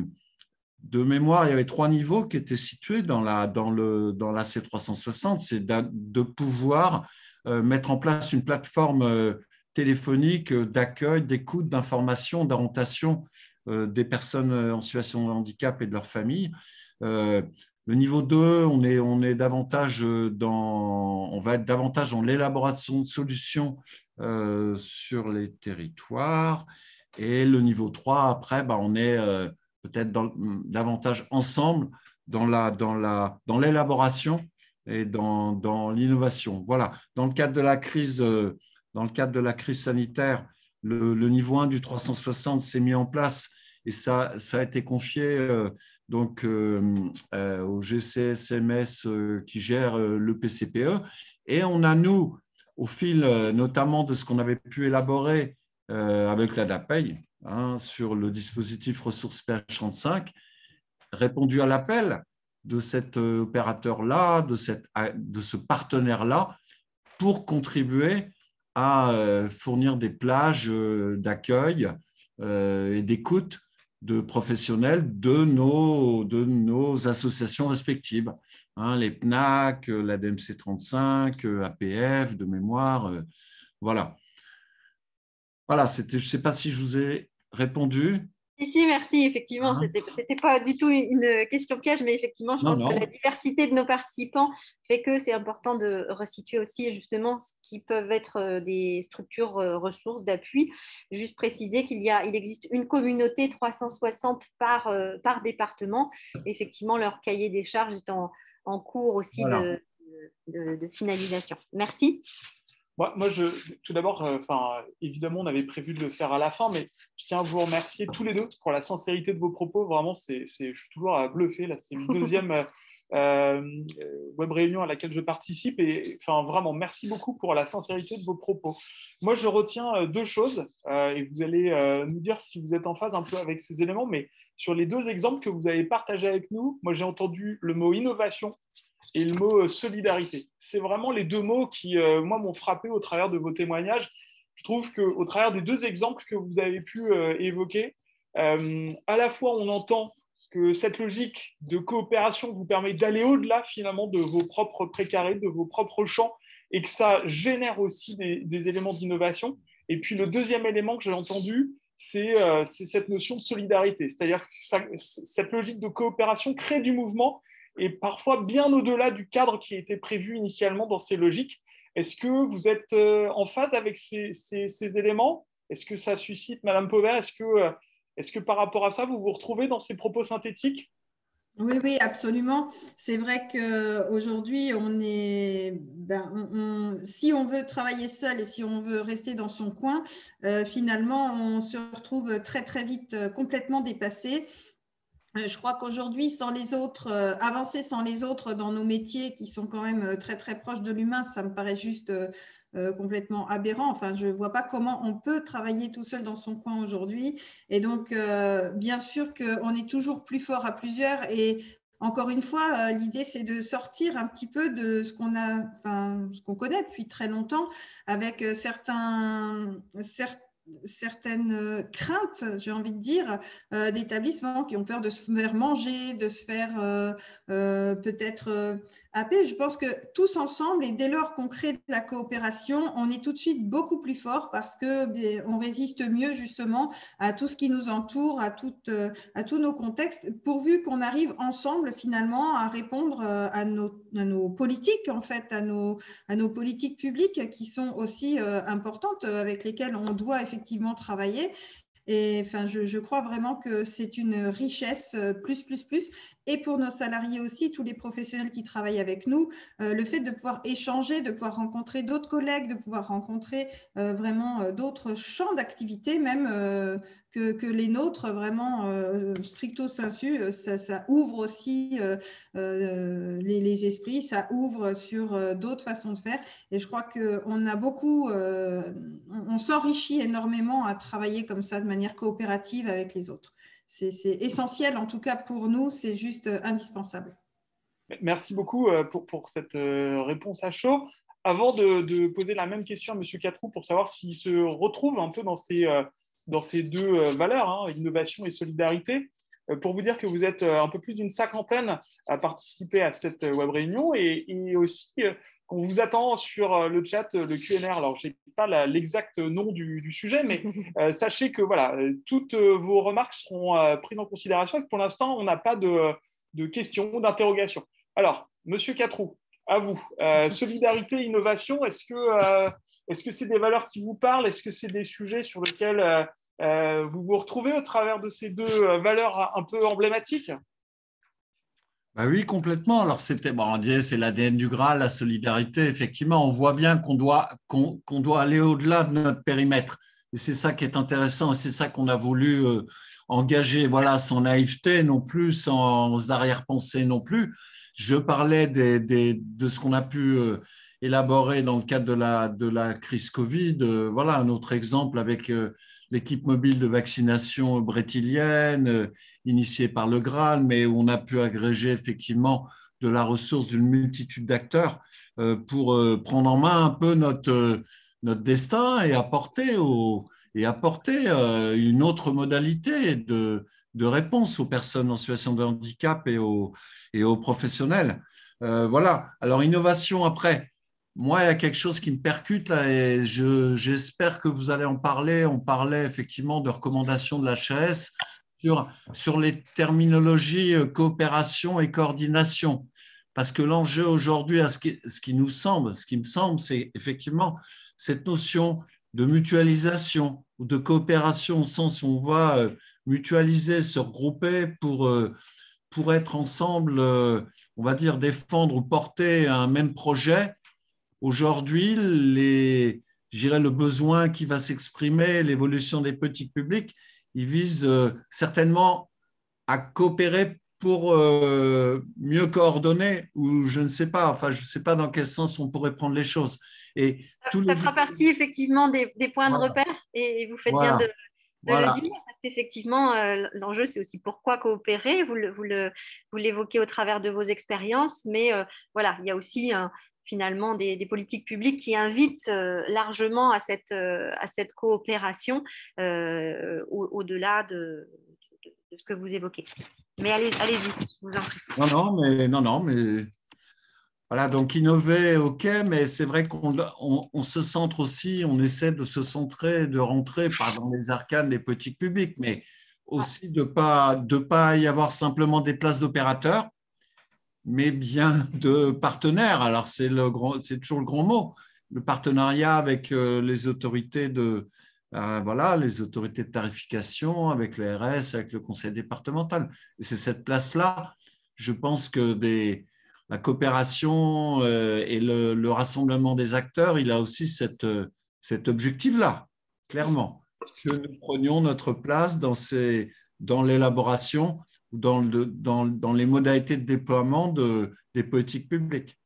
De mémoire, il y avait trois niveaux qui étaient situés dans la, dans le, dans la C trois cent soixante. C'est de pouvoir euh, mettre en place une plateforme euh, téléphonique d'accueil, d'écoute, d'information, d'orientation euh, des personnes en situation de handicap et de leurs familles. Euh, le niveau deux, on est, on est davantage dans, on va être davantage dans l'élaboration de solutions euh, sur les territoires. Et le niveau trois, après, bah, on est euh, peut-être dans, davantage ensemble dans la, dans la, dans l'élaboration et dans, dans l'innovation. Voilà. Dans le cadre de la crise, euh, dans le cadre de la crise sanitaire, le, le niveau un du trois cent soixante s'est mis en place et ça, ça a été confié euh, donc, euh, euh, au G C S M S euh, qui gère euh, le P C P E. Et on a, nous, au fil euh, notamment de ce qu'on avait pu élaborer euh, avec l'ADAPEI, Hein, sur le dispositif ressources P H trente-cinq, répondu à l'appel de cet opérateur-là, de, cette, de ce partenaire-là, pour contribuer à euh, fournir des plages euh, d'accueil euh, et d'écoute de professionnels de nos, de nos associations respectives. Hein, les P N A C, l'A D M C trente-cinq, A P F, de mémoire, euh, voilà. Voilà, c'était, je ne sais pas si je vous ai répondu. Si, si, merci. Effectivement, Hein? c'était, c'était pas du tout une question piège, mais effectivement, je Non, pense que non. la diversité de nos participants fait que c'est important de resituer aussi justement ce qui peuvent être euh, des structures euh, ressources d'appui. Juste préciser qu'il y a, il existe une communauté trois cent soixante par, euh, par département. Effectivement, leur cahier des charges est en, en cours aussi Voilà. de, de, de finalisation. Merci. Moi, moi je, tout d'abord, euh, enfin, évidemment, on avait prévu de le faire à la fin, mais je tiens à vous remercier tous les deux pour la sincérité de vos propos. Vraiment, c'est, c'est, je suis toujours à bluffer. Là, c'est une deuxième euh, euh, web réunion à laquelle je participe. Et enfin, vraiment, merci beaucoup pour la sincérité de vos propos. Moi, je retiens euh, deux choses, euh, et vous allez euh, nous dire si vous êtes en phase un peu avec ces éléments. Mais sur les deux exemples que vous avez partagés avec nous, moi, j'ai entendu le mot innovation et le mot solidarité. C'est vraiment les deux mots qui, euh, moi, m'ont frappé au travers de vos témoignages. Je trouve qu'au travers des deux exemples que vous avez pu euh, évoquer, euh, à la fois, on entend que cette logique de coopération vous permet d'aller au-delà, finalement, de vos propres précarés, de vos propres champs, et que ça génère aussi des, des éléments d'innovation. Et puis, le deuxième élément que j'ai entendu, c'est, euh, c'est cette notion de solidarité. C'est-à-dire que ça, cette logique de coopération crée du mouvement, et parfois bien au-delà du cadre qui était prévu initialement dans ces logiques. Est-ce que vous êtes en phase avec ces, ces, ces éléments? Est-ce que ça suscite, Madame Pauvert, est-ce que, est-ce que par rapport à ça, vous vous retrouvez dans ces propos synthétiques? Oui, oui, absolument. C'est vrai qu'aujourd'hui, on est, ben, on, on, si on veut travailler seul et si on veut rester dans son coin, euh, finalement, on se retrouve très, très vite euh, complètement dépassé. Je crois qu'aujourd'hui, sans les autres, euh, avancer sans les autres dans nos métiers qui sont quand même très, très proches de l'humain, ça me paraît juste euh, complètement aberrant. Enfin, je ne vois pas comment on peut travailler tout seul dans son coin aujourd'hui. Et donc, euh, bien sûr qu'on est toujours plus fort à plusieurs. Et encore une fois, euh, l'idée, c'est de sortir un petit peu de ce qu'on a, enfin, ce qu'on connaît depuis très longtemps avec certains, certains certaines craintes, j'ai envie de dire, euh, d'établissements qui ont peur de se faire manger, de se faire euh, euh, peut-être euh, happer. Je pense que tous ensemble, et dès lors qu'on crée de la coopération, on est tout de suite beaucoup plus fort parce qu'on résiste mieux justement à tout ce qui nous entoure, à, tout, euh, à tous nos contextes, pourvu qu'on arrive ensemble finalement à répondre à nos, à nos politiques, en fait, à nos, à nos politiques publiques qui sont aussi euh, importantes, avec lesquelles on doit effectivement effectivement travailler. Et enfin, je, je crois vraiment que c'est une richesse plus, plus, plus. Et pour nos salariés aussi, tous les professionnels qui travaillent avec nous, euh, le fait de pouvoir échanger, de pouvoir rencontrer d'autres collègues, de pouvoir rencontrer euh, vraiment euh, d'autres champs d'activité, même euh, que, que les nôtres, vraiment euh, stricto sensu, ça, ça ouvre aussi euh, euh, les, les esprits, ça ouvre sur euh, d'autres façons de faire. Et je crois qu'on a beaucoup, euh, on, on s'enrichit énormément à travailler comme ça de manière coopérative avec les autres. C'est essentiel, en tout cas pour nous, c'est juste indispensable. Merci beaucoup pour, pour cette réponse à chaud. Avant de, de poser la même question à M. Catroux pour savoir s'il se retrouve un peu dans ces, dans ces deux valeurs, hein, innovation et solidarité, pour vous dire que vous êtes un peu plus d'une cinquantaine à participer à cette web réunion et, et aussi qu'on vous attend sur le chat, le Q and A. Alors, je n'ai pas l'exact nom du, du sujet, mais euh, sachez que voilà, toutes vos remarques seront euh, prises en considération et que pour l'instant, on n'a pas de, de questions, d'interrogations. Alors, Monsieur Catroux, à vous. Euh, solidarité, innovation, est-ce que euh, est-ce que c'est des valeurs qui vous parlent? Est-ce que c'est des sujets sur lesquels euh, euh, vous vous retrouvez au travers de ces deux valeurs un peu emblématiques? Bah oui, complètement. Alors, c'était, bon, on disait, c'est l'A D N du Graal, la solidarité. Effectivement, on voit bien qu'on doit, qu'on, qu'on doit aller au-delà de notre périmètre. Et c'est ça qui est intéressant. Et c'est ça qu'on a voulu euh, engager, voilà, sans naïveté non plus, sans arrière-pensée non plus. Je parlais des, des, de ce qu'on a pu euh, élaborer dans le cadre de la, de la crise Covid. Euh, voilà, un autre exemple avec euh, l'équipe mobile de vaccination brétilienne, euh, initiée par le Graal, mais où on a pu agréger effectivement de la ressource d'une multitude d'acteurs euh, pour euh, prendre en main un peu notre, notre destin et apporter, au, et apporter euh, une autre modalité de, de réponse aux personnes en situation de handicap et aux, et aux professionnels. Euh, voilà. Alors, innovation après. Moi, il y a quelque chose qui me percute là et je, j'espère que vous allez en parler. On parlait effectivement de recommandations de l'H A S sur, sur les terminologies coopération et coordination. Parce que l'enjeu aujourd'hui, ce qui, ce qui nous semble, ce qui me semble, c'est effectivement cette notion de mutualisation ou de coopération au sens où on va mutualiser, se regrouper pour, pour être ensemble, on va dire, défendre ou porter un même projet. Aujourd'hui, les, je dirais, le besoin qui va s'exprimer, l'évolution des politiques publiques, ils visent certainement à coopérer pour euh, mieux coordonner, ou je ne sais pas, enfin, je ne sais pas dans quel sens on pourrait prendre les choses. Et ça, ça fera partie effectivement des, des points voilà. de repère, et vous faites voilà. bien de, de voilà. le dire, parce qu'effectivement, euh, l'enjeu, c'est aussi pourquoi coopérer, vous, le, vous, le, vous l'évoquez au travers de vos expériences, mais euh, voilà, il y a aussi un, finalement des, des politiques publiques qui invitent euh, largement à cette, euh, à cette coopération euh, au, au-delà de, de, de ce que vous évoquez. Mais allez, allez-y, je vous en prie. Non, non, mais, non, non, mais voilà, donc innover, ok, mais c'est vrai qu'on on, on se centre aussi, on essaie de se centrer, de rentrer, pas dans les arcanes des politiques publiques, mais aussi de ne pas, de pas y avoir simplement des places d'opérateurs, mais bien de partenaires. Alors, c'est, le grand, c'est toujours le grand mot, le partenariat avec les autorités de, euh, voilà, les autorités de tarification, avec les R S, avec le conseil départemental. Et c'est cette place-là, je pense que des, la coopération euh, et le, le rassemblement des acteurs, il a aussi cette, cet objectif-là, clairement, que nous prenions notre place dans, ces, dans l'élaboration ou dans, le, dans, dans les modalités de déploiement de, des politiques publiques.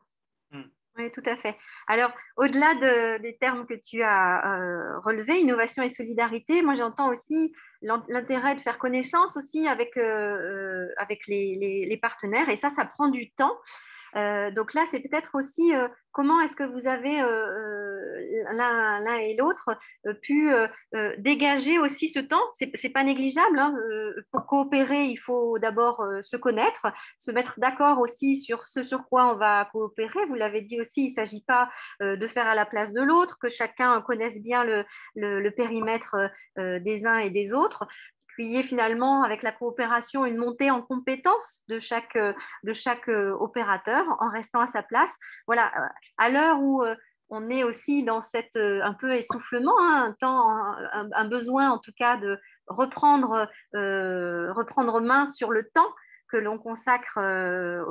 Oui, tout à fait. Alors, au-delà de, des termes que tu as euh, relevés, innovation et solidarité, moi j'entends aussi l'intérêt de faire connaissance aussi avec, euh, avec les, les, les partenaires, et ça, ça prend du temps. Euh, donc là, c'est peut-être aussi euh, comment est-ce que vous avez euh, l'un, l'un et l'autre euh, pu euh, euh, dégager aussi ce temps. C'est, c'est pas négligeable, hein. Euh, pour coopérer, il faut d'abord euh, se connaître, se mettre d'accord aussi sur ce sur quoi on va coopérer. Vous l'avez dit aussi, il ne s'agit pas euh, de faire à la place de l'autre, que chacun connaisse bien le, le, le périmètre euh, des uns et des autres. Qu'il y ait finalement, avec la coopération, une montée en compétences de chaque, de chaque opérateur en restant à sa place. Voilà, à l'heure où on est aussi dans cet un peu essoufflement, hein, un, temps, un, un besoin en tout cas de reprendre, euh, reprendre main sur le temps que l'on consacre euh,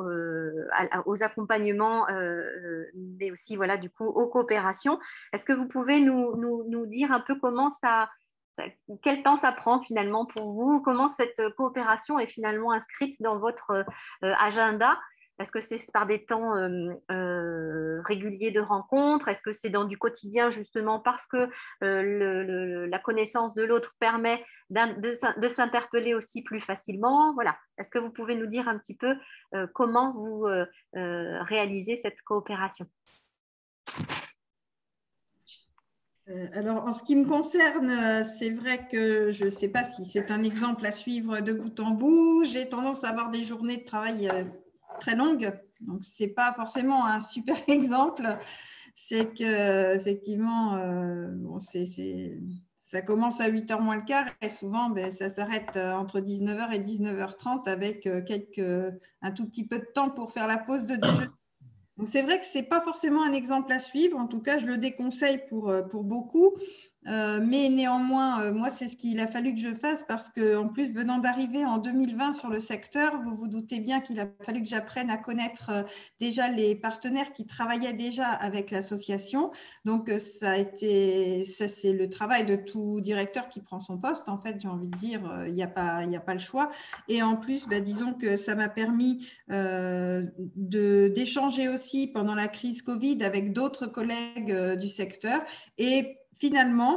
aux accompagnements, euh, mais aussi voilà, du coup, aux coopérations. Est-ce que vous pouvez nous, nous, nous dire un peu comment ça... Quel temps ça prend finalement pour vous? Comment cette coopération est finalement inscrite dans votre euh, agenda? Est-ce que c'est par des temps euh, euh, réguliers de rencontres? Est-ce que c'est dans du quotidien justement parce que euh, le, le, la connaissance de l'autre permet de, de s'interpeller aussi plus facilement? Voilà. Est-ce que vous pouvez nous dire un petit peu euh, comment vous euh, euh, réalisez cette coopération? Alors, en ce qui me concerne, c'est vrai que je ne sais pas si c'est un exemple à suivre de bout en bout. J'ai tendance à avoir des journées de travail très longues, donc ce n'est pas forcément un super exemple. C'est qu'effectivement, euh, bon, c'est, c'est, ça commence à huit heures moins le quart et souvent, ben, ça s'arrête entre dix-neuf heures et dix-neuf heures trente avec quelques, un tout petit peu de temps pour faire la pause de déjeuner. Donc, c'est vrai que ce n'est pas forcément un exemple à suivre. En tout cas, je le déconseille pour, pour beaucoup. Euh, mais néanmoins, euh, moi, c'est ce qu'il a fallu que je fasse parce qu'en plus, venant d'arriver en deux mille vingt sur le secteur, vous vous doutez bien qu'il a fallu que j'apprenne à connaître euh, déjà les partenaires qui travaillaient déjà avec l'association. Donc, euh, ça a été, ça, c'est le travail de tout directeur qui prend son poste. En fait, j'ai envie de dire, il euh, n'y a pas, il n'y a pas le choix. Et en plus, bah, disons que ça m'a permis euh, de, d'échanger aussi pendant la crise Covid avec d'autres collègues euh, du secteur et finalement,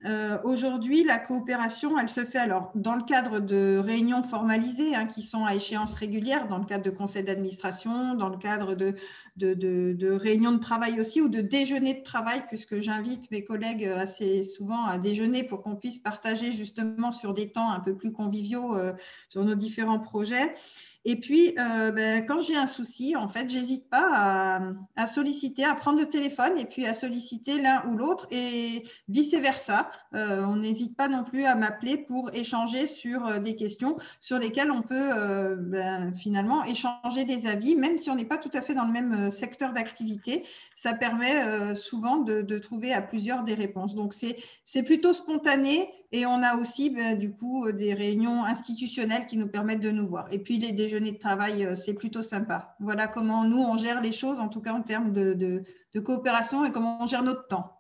Euh, Aujourd'hui, la coopération, elle se fait alors dans le cadre de réunions formalisées hein, qui sont à échéance régulière, dans le cadre de conseils d'administration, dans le cadre de, de, de, de réunions de travail aussi ou de déjeuners de travail, puisque j'invite mes collègues assez souvent à déjeuner pour qu'on puisse partager justement sur des temps un peu plus conviviaux euh, sur nos différents projets. Et puis, euh, ben, quand j'ai un souci, en fait, j'hésite pas à, à solliciter, à prendre le téléphone et puis à solliciter l'un ou l'autre et vice-versa. Euh, on n'hésite pas non plus à m'appeler pour échanger sur euh, des questions sur lesquelles on peut euh, ben, finalement échanger des avis, même si on n'est pas tout à fait dans le même secteur d'activité. Ça permet euh, souvent de, de trouver à plusieurs des réponses. Donc, c'est, c'est plutôt spontané et on a aussi ben, du coup des réunions institutionnelles qui nous permettent de nous voir. Et puis, les déjeuners de travail, c'est plutôt sympa. Voilà comment nous, on gère les choses, en tout cas en termes de, de, de coopération et comment on gère notre temps.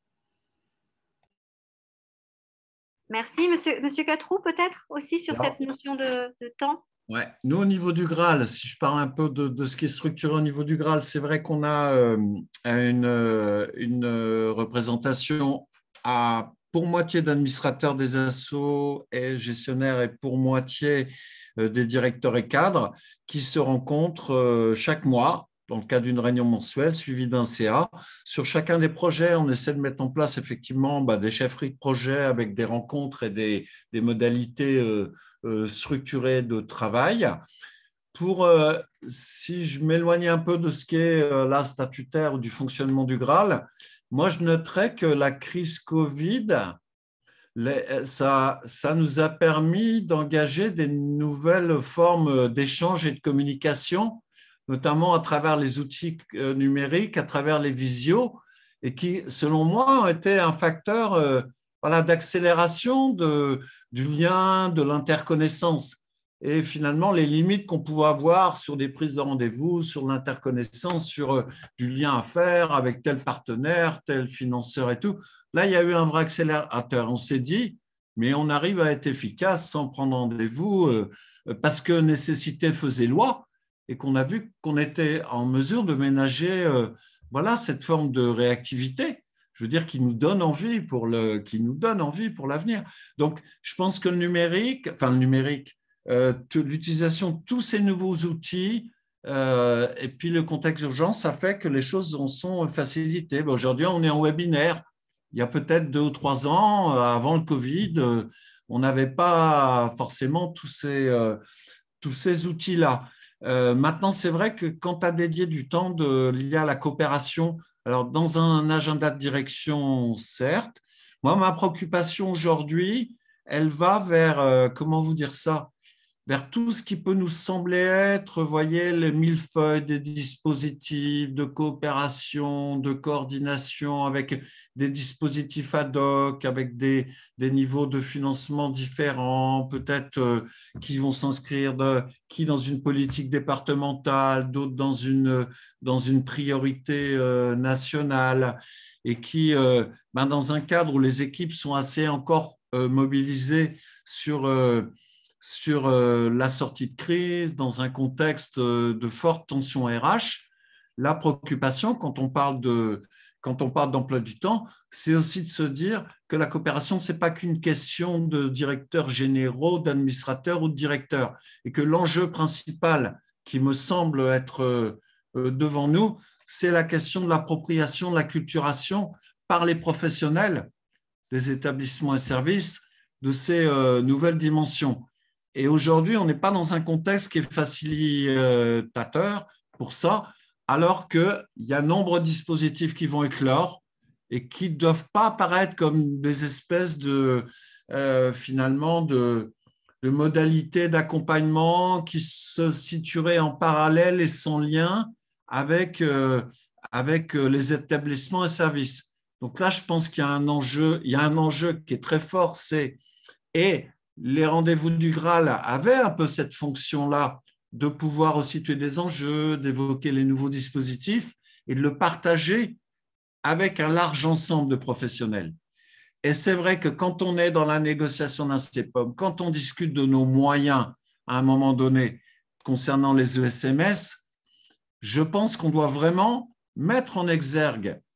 Merci. Monsieur, Monsieur Catroux, peut-être aussi sur Alors, cette notion de, de temps. Ouais. Nous, au niveau du Graal, si je parle un peu de, de ce qui est structuré au niveau du Graal, c'est vrai qu'on a euh, une, une représentation à pour moitié d'administrateurs des assos et gestionnaires et pour moitié des directeurs et cadres qui se rencontrent chaque mois dans le cadre d'une réunion mensuelle suivie d'un C A. Sur chacun des projets, on essaie de mettre en place effectivement bah, des chefferies de projet avec des rencontres et des, des modalités euh, euh, structurées de travail. Pour, euh, si je m'éloigne un peu de ce qui est euh, là statutaire ou du fonctionnement du Graal, moi je noterais que la crise Covid, Ça, ça nous a permis d'engager des nouvelles formes d'échange et de communication, notamment à travers les outils numériques, à travers les visios, et qui, selon moi, ont été un facteur euh, voilà, d'accélération de, du lien, de l'interconnaissance. Et finalement, les limites qu'on pouvait avoir sur des prises de rendez-vous, sur l'interconnaissance, sur euh, du lien à faire avec tel partenaire, tel financeur et tout, là, il y a eu un vrai accélérateur. On s'est dit, mais on arrive à être efficace sans prendre rendez-vous euh, parce que nécessité faisait loi et qu'on a vu qu'on était en mesure de ménager euh, voilà, cette forme de réactivité, je veux dire, qui nous donne envie pour le, qui nous donne envie pour l'avenir. Donc, je pense que le numérique, enfin le numérique, euh, l'utilisation de tous ces nouveaux outils, euh, et puis le contexte d'urgence, ça fait que les choses en sont facilitées. Aujourd'hui, on est en webinaire. Il y a peut-être deux ou trois ans, avant le Covid, on n'avait pas forcément tous ces, euh, tous ces outils-là. Euh, maintenant, c'est vrai que quand tu as dédié du temps de, lié à la coopération, alors dans un agenda de direction, certes, moi, ma préoccupation aujourd'hui, elle va vers, euh, comment vous dire ça, vers tout ce qui peut nous sembler être, vous voyez, les millefeuilles des dispositifs de coopération, de coordination avec des dispositifs ad hoc, avec des, des niveaux de financement différents, peut-être euh, qui vont s'inscrire de, qui dans une politique départementale, d'autres dans une, dans une priorité euh, nationale, et qui, euh, ben, dans un cadre où les équipes sont assez encore euh, mobilisées sur... Euh, sur la sortie de crise, dans un contexte de forte tension R H, la préoccupation, quand on parle de, quand on parle d'emploi du temps, c'est aussi de se dire que la coopération, ce n'est pas qu'une question de directeurs généraux, d'administrateurs ou de directeurs, et que l'enjeu principal qui me semble être devant nous, c'est la question de l'appropriation, de la culturation par les professionnels des établissements et services de ces nouvelles dimensions. Et aujourd'hui, on n'est pas dans un contexte qui est facilitateur pour ça, alors qu'il y a nombre de dispositifs qui vont éclore et qui ne doivent pas apparaître comme des espèces de, euh, finalement, de, de modalités d'accompagnement qui se situeraient en parallèle et sans lien avec, euh, avec les établissements et services. Donc là, je pense qu'il y a un enjeu, il y a un enjeu qui est très fort, c'est et les rendez-vous du Graal avaient un peu cette fonction-là de pouvoir resituer des enjeux, d'évoquer les nouveaux dispositifs et de le partager avec un large ensemble de professionnels. Et c'est vrai que quand on est dans la négociation d'un C E P O M, quand on discute de nos moyens à un moment donné concernant les E S M S, je pense qu'on doit vraiment mettre en exergue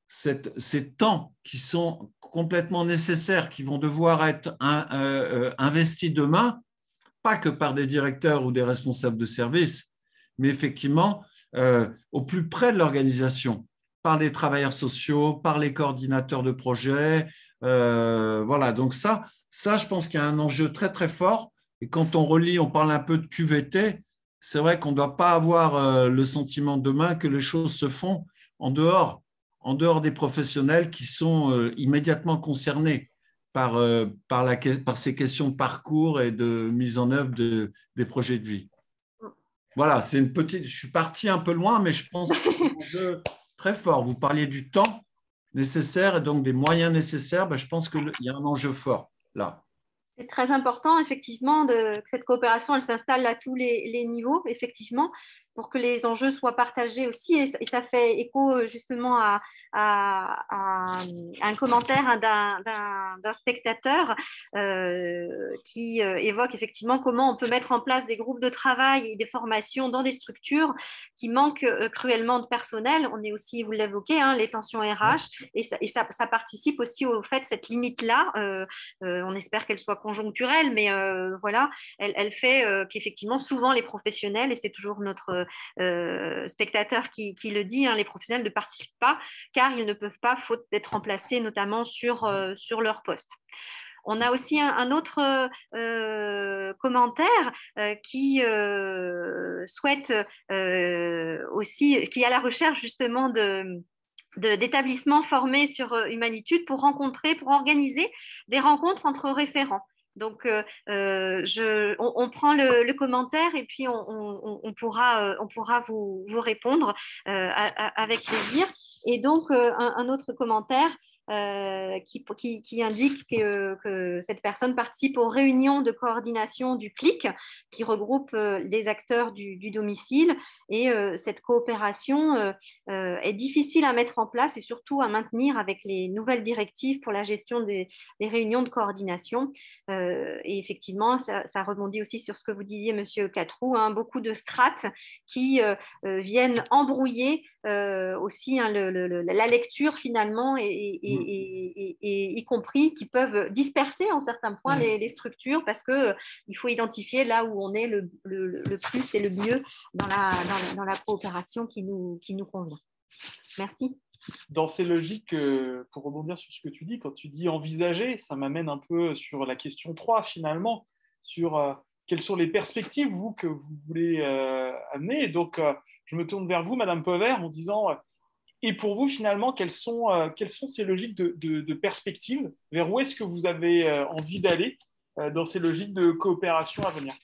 cette, ces temps qui sont complètement nécessaires, qui vont devoir être un, euh, investis demain, pas que par des directeurs ou des responsables de service, mais effectivement euh, au plus près de l'organisation, par les travailleurs sociaux, par les coordinateurs de projets. Euh, voilà, donc ça, ça, je pense qu'il y a un enjeu très, très fort. Et quand on relit, on parle un peu de Q V T, c'est vrai qu'on ne doit pas avoir euh, le sentiment demain que les choses se font en dehors, en dehors des professionnels qui sont euh, immédiatement concernés par, euh, par, la, par ces questions de parcours et de mise en œuvre de, des projets de vie. Voilà, c'est une petite. Je suis parti un peu loin, mais je pense que c'est un enjeu très fort. Vous parliez du temps nécessaire et donc des moyens nécessaires. Ben, je pense qu'il y a un enjeu fort là. C'est très important, effectivement, de, que cette coopération elle s'installe à tous les, les niveaux, effectivement, pour que les enjeux soient partagés aussi. Et, et ça fait écho justement à, à, à un commentaire d'un spectateur euh, qui euh, évoque effectivement comment on peut mettre en place des groupes de travail et des formations dans des structures qui manquent euh, cruellement de personnel. On est aussi, vous l'évoquez, hein, les tensions R H, et, ça, et ça, ça participe aussi au fait de cette limite-là. Euh, euh, on espère qu'elle soit conjoncturelle, mais euh, voilà, elle, elle fait euh, qu'effectivement, souvent les professionnels, et c'est toujours notre euh, spectateur qui, qui le dit, hein, les professionnels ne participent pas car ils ne peuvent pas, faute d'être remplacés, notamment sur, euh, sur leur poste. On a aussi un, un autre euh, commentaire euh, qui euh, souhaite euh, aussi, qui est à la recherche justement de d'établissements formés sur Humanitude pour rencontrer, pour organiser des rencontres entre référents. Donc, euh, je, on, on prend le, le commentaire et puis on, on, on pourra, on pourra vous, vous répondre euh, à, à, avec plaisir. Et donc, euh, un, un autre commentaire euh, qui, qui, qui indique que, que cette personne participe aux réunions de coordination du C L I C, qui regroupe euh, les acteurs du, du domicile. Et euh, cette coopération euh, euh, est difficile à mettre en place et surtout à maintenir avec les nouvelles directives pour la gestion des, des réunions de coordination. Euh, et effectivement, ça, ça rebondit aussi sur ce que vous disiez, Monsieur Catroux, hein, beaucoup de strates qui euh, euh, viennent embrouiller euh, aussi hein, le, le, la lecture finalement, et, et, mmh. et, et, et y compris qui peuvent disperser en certains points mmh. les, les structures parce qu'il euh, faut identifier là où on est le, le, le plus et le mieux dans la, dans, dans la coopération qui nous, qui nous convient. Merci. Dans ces logiques, pour rebondir sur ce que tu dis, quand tu dis envisager, ça m'amène un peu sur la question trois finalement, sur euh, quelles sont les perspectives vous, que vous voulez euh, amener. Donc, euh, je me tourne vers vous, Madame Pauvert, en disant, euh, et pour vous finalement, quelles sont, euh, quelles sont ces logiques de, de, de perspective? Vers où est-ce que vous avez euh, envie d'aller euh, dans ces logiques de coopération à venir?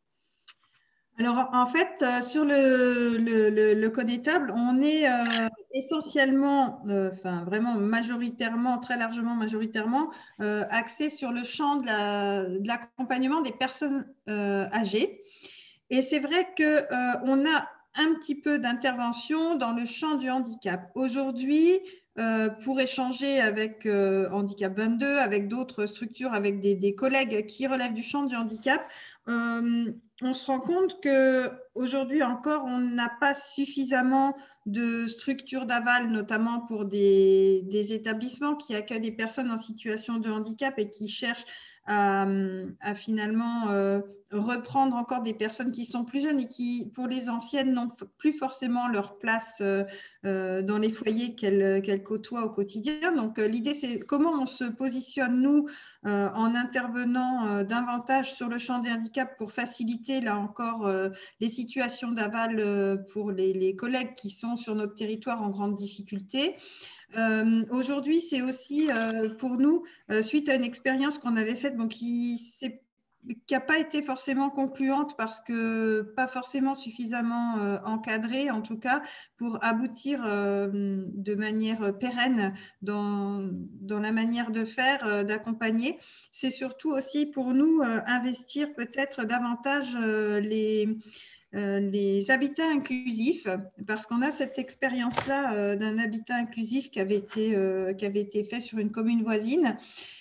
Alors, en fait, euh, sur le, le, le, le connétable, on est euh, essentiellement, euh, enfin vraiment majoritairement, très largement majoritairement, euh, axé sur le champ de l'accompagnement la, de des personnes euh, âgées. Et c'est vrai qu'on euh, a un petit peu d'intervention dans le champ du handicap. Aujourd'hui, euh, pour échanger avec euh, Handicap vingt-deux, avec d'autres structures, avec des, des collègues qui relèvent du champ du handicap, euh, on se rend compte qu'aujourd'hui encore, on n'a pas suffisamment de structures d'aval, notamment pour des, des établissements qui accueillent des personnes en situation de handicap et qui cherchent à, à finalement euh, reprendre encore des personnes qui sont plus jeunes et qui, pour les anciennes, n'ont plus forcément leur place euh, euh, dans les foyers qu'elles qu'elles côtoient au quotidien. Donc, euh, l'idée, c'est comment on se positionne, nous, euh, en intervenant euh, davantage sur le champ des handicaps pour faciliter, là encore, euh, les situations d'aval euh, pour les, les collègues qui sont sur notre territoire en grande difficulté. Euh, Aujourd'hui, c'est aussi euh, pour nous, euh, suite à une expérience qu'on avait faite, bon, qui s'est qui n'a pas été forcément concluante parce que pas forcément suffisamment euh, encadrée, en tout cas, pour aboutir euh, de manière pérenne dans, dans la manière de faire, euh, d'accompagner. C'est surtout aussi pour nous euh, investir peut-être davantage euh, les... Euh, les habitats inclusifs, parce qu'on a cette expérience-là euh, d'un habitat inclusif qui avait été, euh, qui avait été fait sur une commune voisine.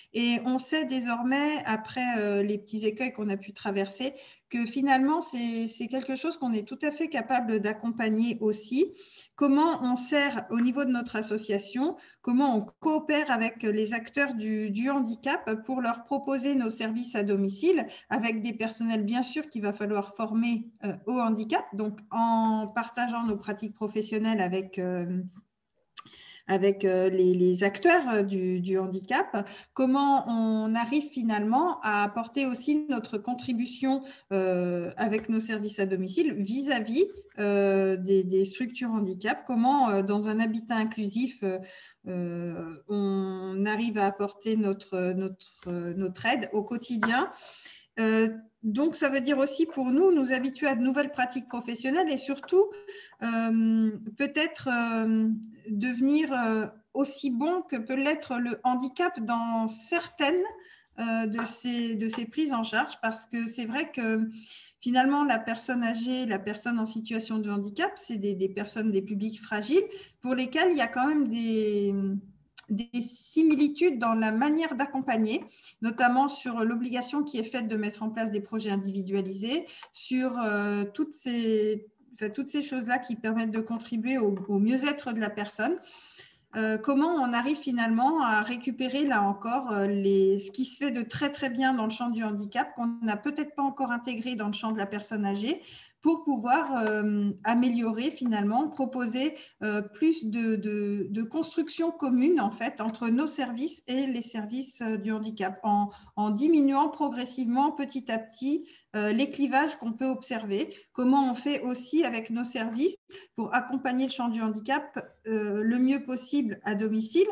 Et on sait désormais, après euh, les petits écueils qu'on a pu traverser, que finalement, c'est quelque chose qu'on est tout à fait capable d'accompagner aussi. Comment on sert au niveau de notre association, comment on coopère avec les acteurs du, du handicap pour leur proposer nos services à domicile, avec des personnels bien sûr qu'il va falloir former euh, au handicap, donc en partageant nos pratiques professionnelles avec... Euh, avec les, les acteurs du, du handicap, comment on arrive finalement à apporter aussi notre contribution euh, avec nos services à domicile vis-à-vis euh, des, des structures handicap, comment euh, dans un habitat inclusif euh, on arrive à apporter notre, notre, notre aide au quotidien. Euh, donc, ça veut dire aussi pour nous, nous habituer à de nouvelles pratiques professionnelles et surtout, euh, peut-être euh, devenir euh, aussi bon que peut l'être le handicap dans certaines euh, de, ces, de ces prises en charge, parce que c'est vrai que finalement, la personne âgée, la personne en situation de handicap, c'est des, des personnes, des publics fragiles pour lesquels il y a quand même des... des similitudes dans la manière d'accompagner, notamment sur l'obligation qui est faite de mettre en place des projets individualisés, sur euh, toutes ces, enfin, toutes ces choses-là qui permettent de contribuer au, au mieux-être de la personne. Euh, comment on arrive finalement à récupérer, là encore, euh, les, ce qui se fait de très très bien dans le champ du handicap, qu'on n'a peut-être pas encore intégré dans le champ de la personne âgée, pour pouvoir euh, améliorer finalement, proposer euh, plus de, de, de construction commune en fait entre nos services et les services euh, du handicap, en, en diminuant progressivement petit à petit euh, les clivages qu'on peut observer. Comment on fait aussi avec nos services pour accompagner le champ du handicap euh, le mieux possible à domicile,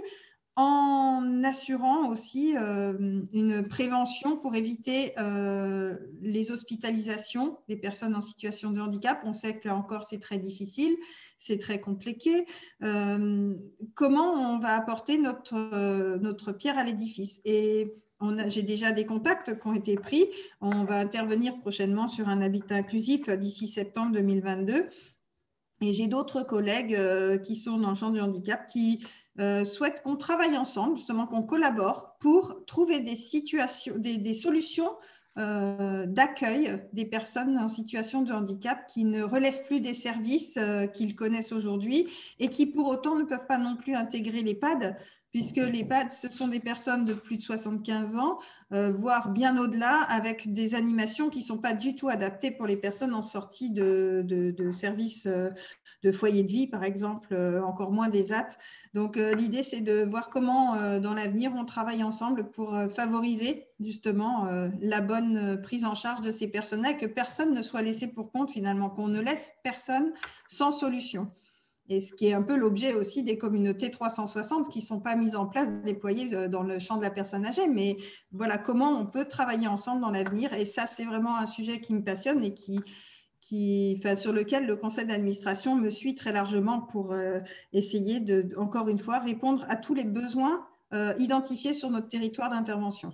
en assurant aussi euh, une prévention pour éviter euh, les hospitalisations des personnes en situation de handicap. On sait que là encore c'est très difficile, c'est très compliqué. Euh, comment on va apporter notre, euh, notre pierre à l'édifice? Et j'ai déjà des contacts qui ont été pris. On va intervenir prochainement sur un habitat inclusif d'ici septembre deux mille vingt-deux. Et j'ai d'autres collègues euh, qui sont dans le champ du handicap qui euh, souhaitent qu'on travaille ensemble, justement qu'on collabore pour trouver des, situations, des, des solutions euh, d'accueil des personnes en situation de handicap qui ne relèvent plus des services euh, qu'ils connaissent aujourd'hui et qui pour autant ne peuvent pas non plus intégrer l'EHPAD, puisque l'EHPAD, ce sont des personnes de plus de soixante-quinze ans, euh, voire bien au-delà, avec des animations qui ne sont pas du tout adaptées pour les personnes en sortie de, de, de services euh, de foyer de vie, par exemple, euh, encore moins des A T. Donc, euh, l'idée, c'est de voir comment, euh, dans l'avenir, on travaille ensemble pour euh, favoriser justement euh, la bonne prise en charge de ces personnes-là et que personne ne soit laissé pour compte, finalement, qu'on ne laisse personne sans solution. Et ce qui est un peu l'objet aussi des communautés trois cent soixante qui ne sont pas mises en place, déployées dans le champ de la personne âgée. Mais voilà comment on peut travailler ensemble dans l'avenir. Et ça, c'est vraiment un sujet qui me passionne et qui, qui, enfin, sur lequel le conseil d'administration me suit très largement pour euh, essayer de, encore une fois, répondre à tous les besoins euh, identifiés sur notre territoire d'intervention.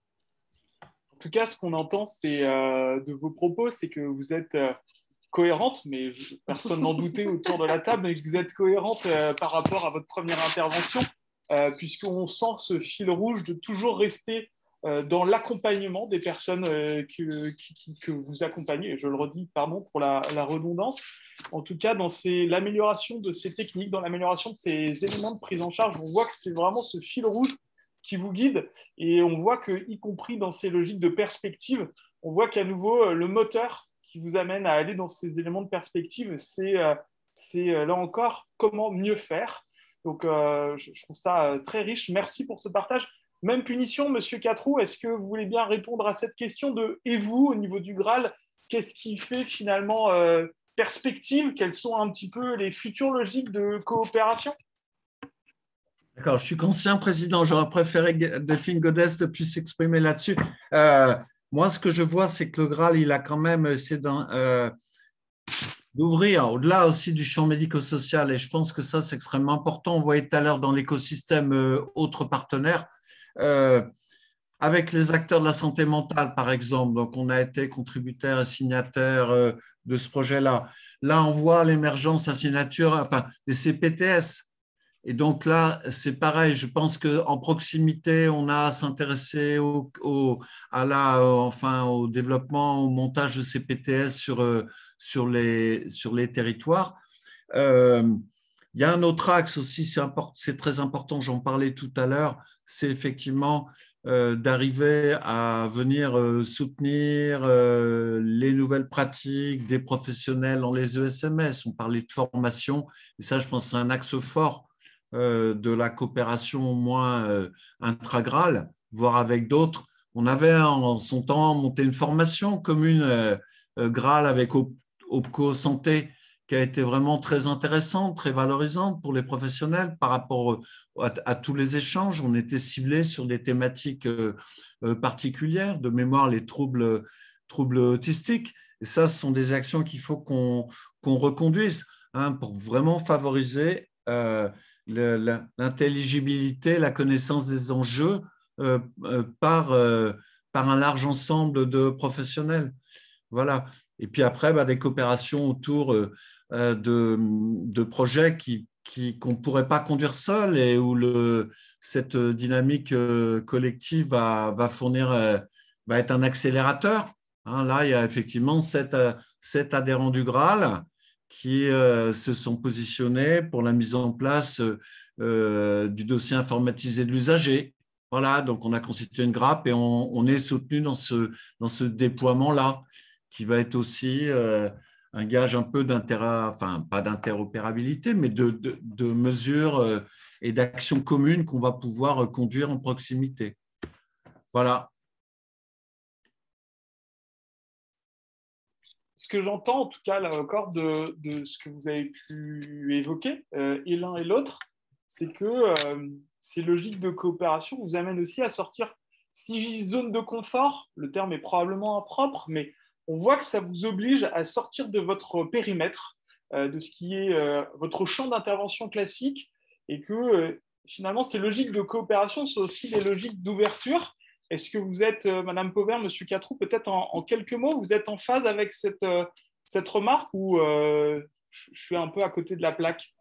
En tout cas, ce qu'on entend c'est, euh, de vos propos, c'est que vous êtes... Euh, cohérente, mais je, personne n'en doutait autour de la table, mais que vous êtes cohérente euh, par rapport à votre première intervention, euh, puisqu'on sent ce fil rouge de toujours rester euh, dans l'accompagnement des personnes euh, que, qui, que vous accompagnez. Je le redis, pardon pour la, la redondance. En tout cas, dans l'amélioration de ces techniques, dans l'amélioration de ces éléments de prise en charge, on voit que c'est vraiment ce fil rouge qui vous guide, et on voit que, y compris dans ces logiques de perspective, on voit qu'à nouveau, le moteur qui vous amène à aller dans ces éléments de perspective, c'est euh, euh, là encore comment mieux faire. Donc, euh, je, je trouve ça euh, très riche. Merci pour ce partage. Même punition, Monsieur Catroux, est-ce que vous voulez bien répondre à cette question de « et vous, au niveau du Graal, qu'est-ce qui fait finalement euh, perspective? Quelles sont un petit peu les futures logiques de coopération ?» D'accord, je suis qu'ancien président, j'aurais préféré que Delphine Godest puisse s'exprimer là-dessus. Euh, Moi, ce que je vois, c'est que le Graal, il a quand même essayé euh, d'ouvrir au-delà aussi du champ médico-social. Et je pense que ça, c'est extrêmement important. On voyait tout à l'heure dans l'écosystème euh, autres partenaires, euh, avec les acteurs de la santé mentale, par exemple. Donc, on a été contributaire et signataire euh, de ce projet-là. Là, on voit l'émergence à signature, enfin, des C P T S, Et donc là, c'est pareil, je pense qu'en proximité, on a à s'intéresser au, au, à la, enfin, au développement, au montage de ces P T S sur, sur, les, sur les territoires. Euh, il y a un autre axe aussi, c'est, import, c'est très important, j'en parlais tout à l'heure, c'est effectivement euh, d'arriver à venir euh, soutenir euh, les nouvelles pratiques des professionnels dans les E S M S. On parlait de formation, et ça, je pense que c'est un axe fort euh, de la coopération au moins euh, intragrale, voire avec d'autres. On avait en son temps monté une formation commune euh, euh, Graal avec OPCO Santé, qui a été vraiment très intéressante, très valorisante pour les professionnels par rapport à, à tous les échanges. On était ciblés sur des thématiques euh, particulières, de mémoire les troubles, troubles autistiques. Et ça, ce sont des actions qu'il faut qu'on qu'on reconduise hein, pour vraiment favoriser euh, l'intelligibilité, la connaissance des enjeux euh, euh, par, euh, par un large ensemble de professionnels. Voilà. Et puis après, bah, des coopérations autour euh, de, de projets qui, qui, qu'on ne pourrait pas conduire seul et où le, cette dynamique euh, collective va, va fournir, euh, va être un accélérateur. Hein, là, il y a effectivement sept, sept adhérents du Graal qui euh, se sont positionnés pour la mise en place euh, du dossier informatisé de l'usager. Voilà, donc on a constitué une grappe et on, on est soutenu dans ce, dans ce déploiement-là, qui va être aussi euh, un gage un peu d'inter, enfin pas d'interopérabilité, mais de, de, de mesures euh, et d'actions communes qu'on va pouvoir conduire en proximité. Voilà. Ce que j'entends, en tout cas, là encore, de, de ce que vous avez pu évoquer, euh, et l'un et l'autre, c'est que euh, ces logiques de coopération vous amènent aussi à sortir, si je dis zone de confort, le terme est probablement impropre, mais on voit que ça vous oblige à sortir de votre périmètre, euh, de ce qui est euh, votre champ d'intervention classique, et que euh, finalement, ces logiques de coopération sont aussi des logiques d'ouverture. Est-ce que vous êtes, euh, Madame Pauvert, Monsieur Catroux, peut-être en, en quelques mots, vous êtes en phase avec cette, euh, cette remarque ou euh, je, je suis un peu à côté de la plaque?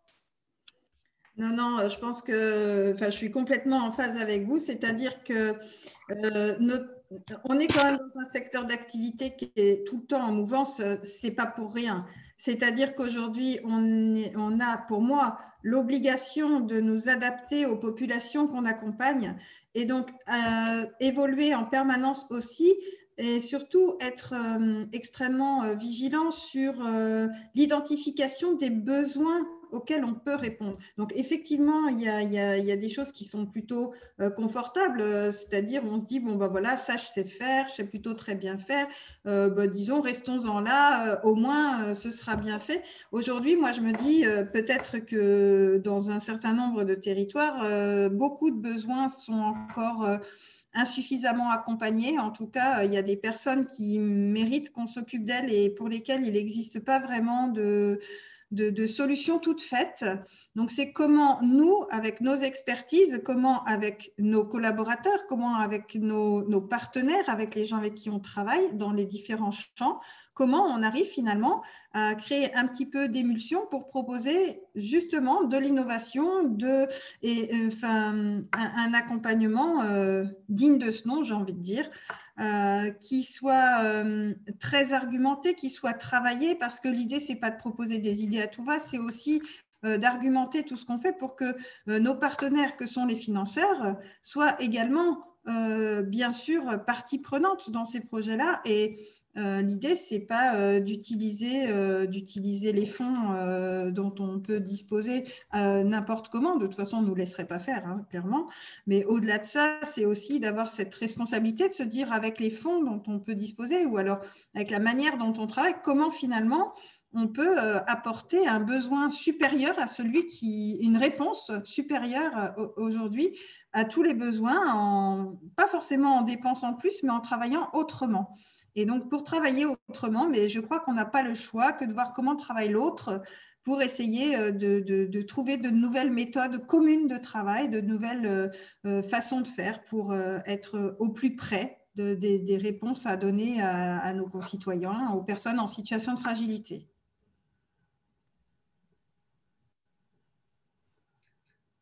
Non, non, je pense que enfin, je suis complètement en phase avec vous, c'est-à-dire que euh, notre, on est quand même dans un secteur d'activité qui est tout le temps en mouvance, c'est pas pour rien. C'est-à-dire qu'aujourd'hui, on, est, on a, pour moi, l'obligation de nous adapter aux populations qu'on accompagne et donc euh, évoluer en permanence aussi et surtout être euh, extrêmement euh, vigilant sur euh, l'identification des besoins auxquels on peut répondre. Donc, effectivement, il y a, il y a, il y a des choses qui sont plutôt euh, confortables, euh, c'est-à-dire on se dit, bon, ben voilà, ça, je sais faire, je sais plutôt très bien faire, euh, ben, disons, restons-en là, euh, au moins, euh, ce sera bien fait. Aujourd'hui, moi, je me dis, euh, peut-être que dans un certain nombre de territoires, euh, beaucoup de besoins sont encore euh, insuffisamment accompagnées. En tout cas, il y a des personnes qui méritent qu'on s'occupe d'elles et pour lesquelles il n'existe pas vraiment de, de, de solutions toutes faites. Donc, c'est comment nous, avec nos expertises, comment avec nos collaborateurs, comment avec nos, nos partenaires, avec les gens avec qui on travaille dans les différents champs, comment on arrive finalement à créer un petit peu d'émulsion pour proposer justement de l'innovation de, et, enfin, un, un accompagnement euh, digne de ce nom, j'ai envie de dire, euh, qui soit euh, très argumenté, qui soit travaillé, parce que l'idée, ce n'est pas de proposer des idées à tout va, c'est aussi euh, d'argumenter tout ce qu'on fait pour que euh, nos partenaires, que sont les financeurs, soient également, euh, bien sûr, partie prenante dans ces projets-là. Et Euh, l'idée, ce n'est pas euh, d'utiliser euh, d'utiliser les fonds euh, dont on peut disposer euh, n'importe comment. De toute façon, on ne nous laisserait pas faire, hein, clairement. Mais au-delà de ça, c'est aussi d'avoir cette responsabilité de se dire avec les fonds dont on peut disposer ou alors avec la manière dont on travaille, comment finalement on peut euh, apporter un besoin supérieur à celui qui, une réponse supérieure euh, aujourd'hui à tous les besoins, en, pas forcément en dépensant plus, mais en travaillant autrement. Et donc, pour travailler autrement, mais je crois qu'on n'a pas le choix que de voir comment travaille l'autre pour essayer de, de, de trouver de nouvelles méthodes communes de travail, de nouvelles euh, façons de faire pour euh, être au plus près de, de, des réponses à donner à, à nos concitoyens, aux personnes en situation de fragilité.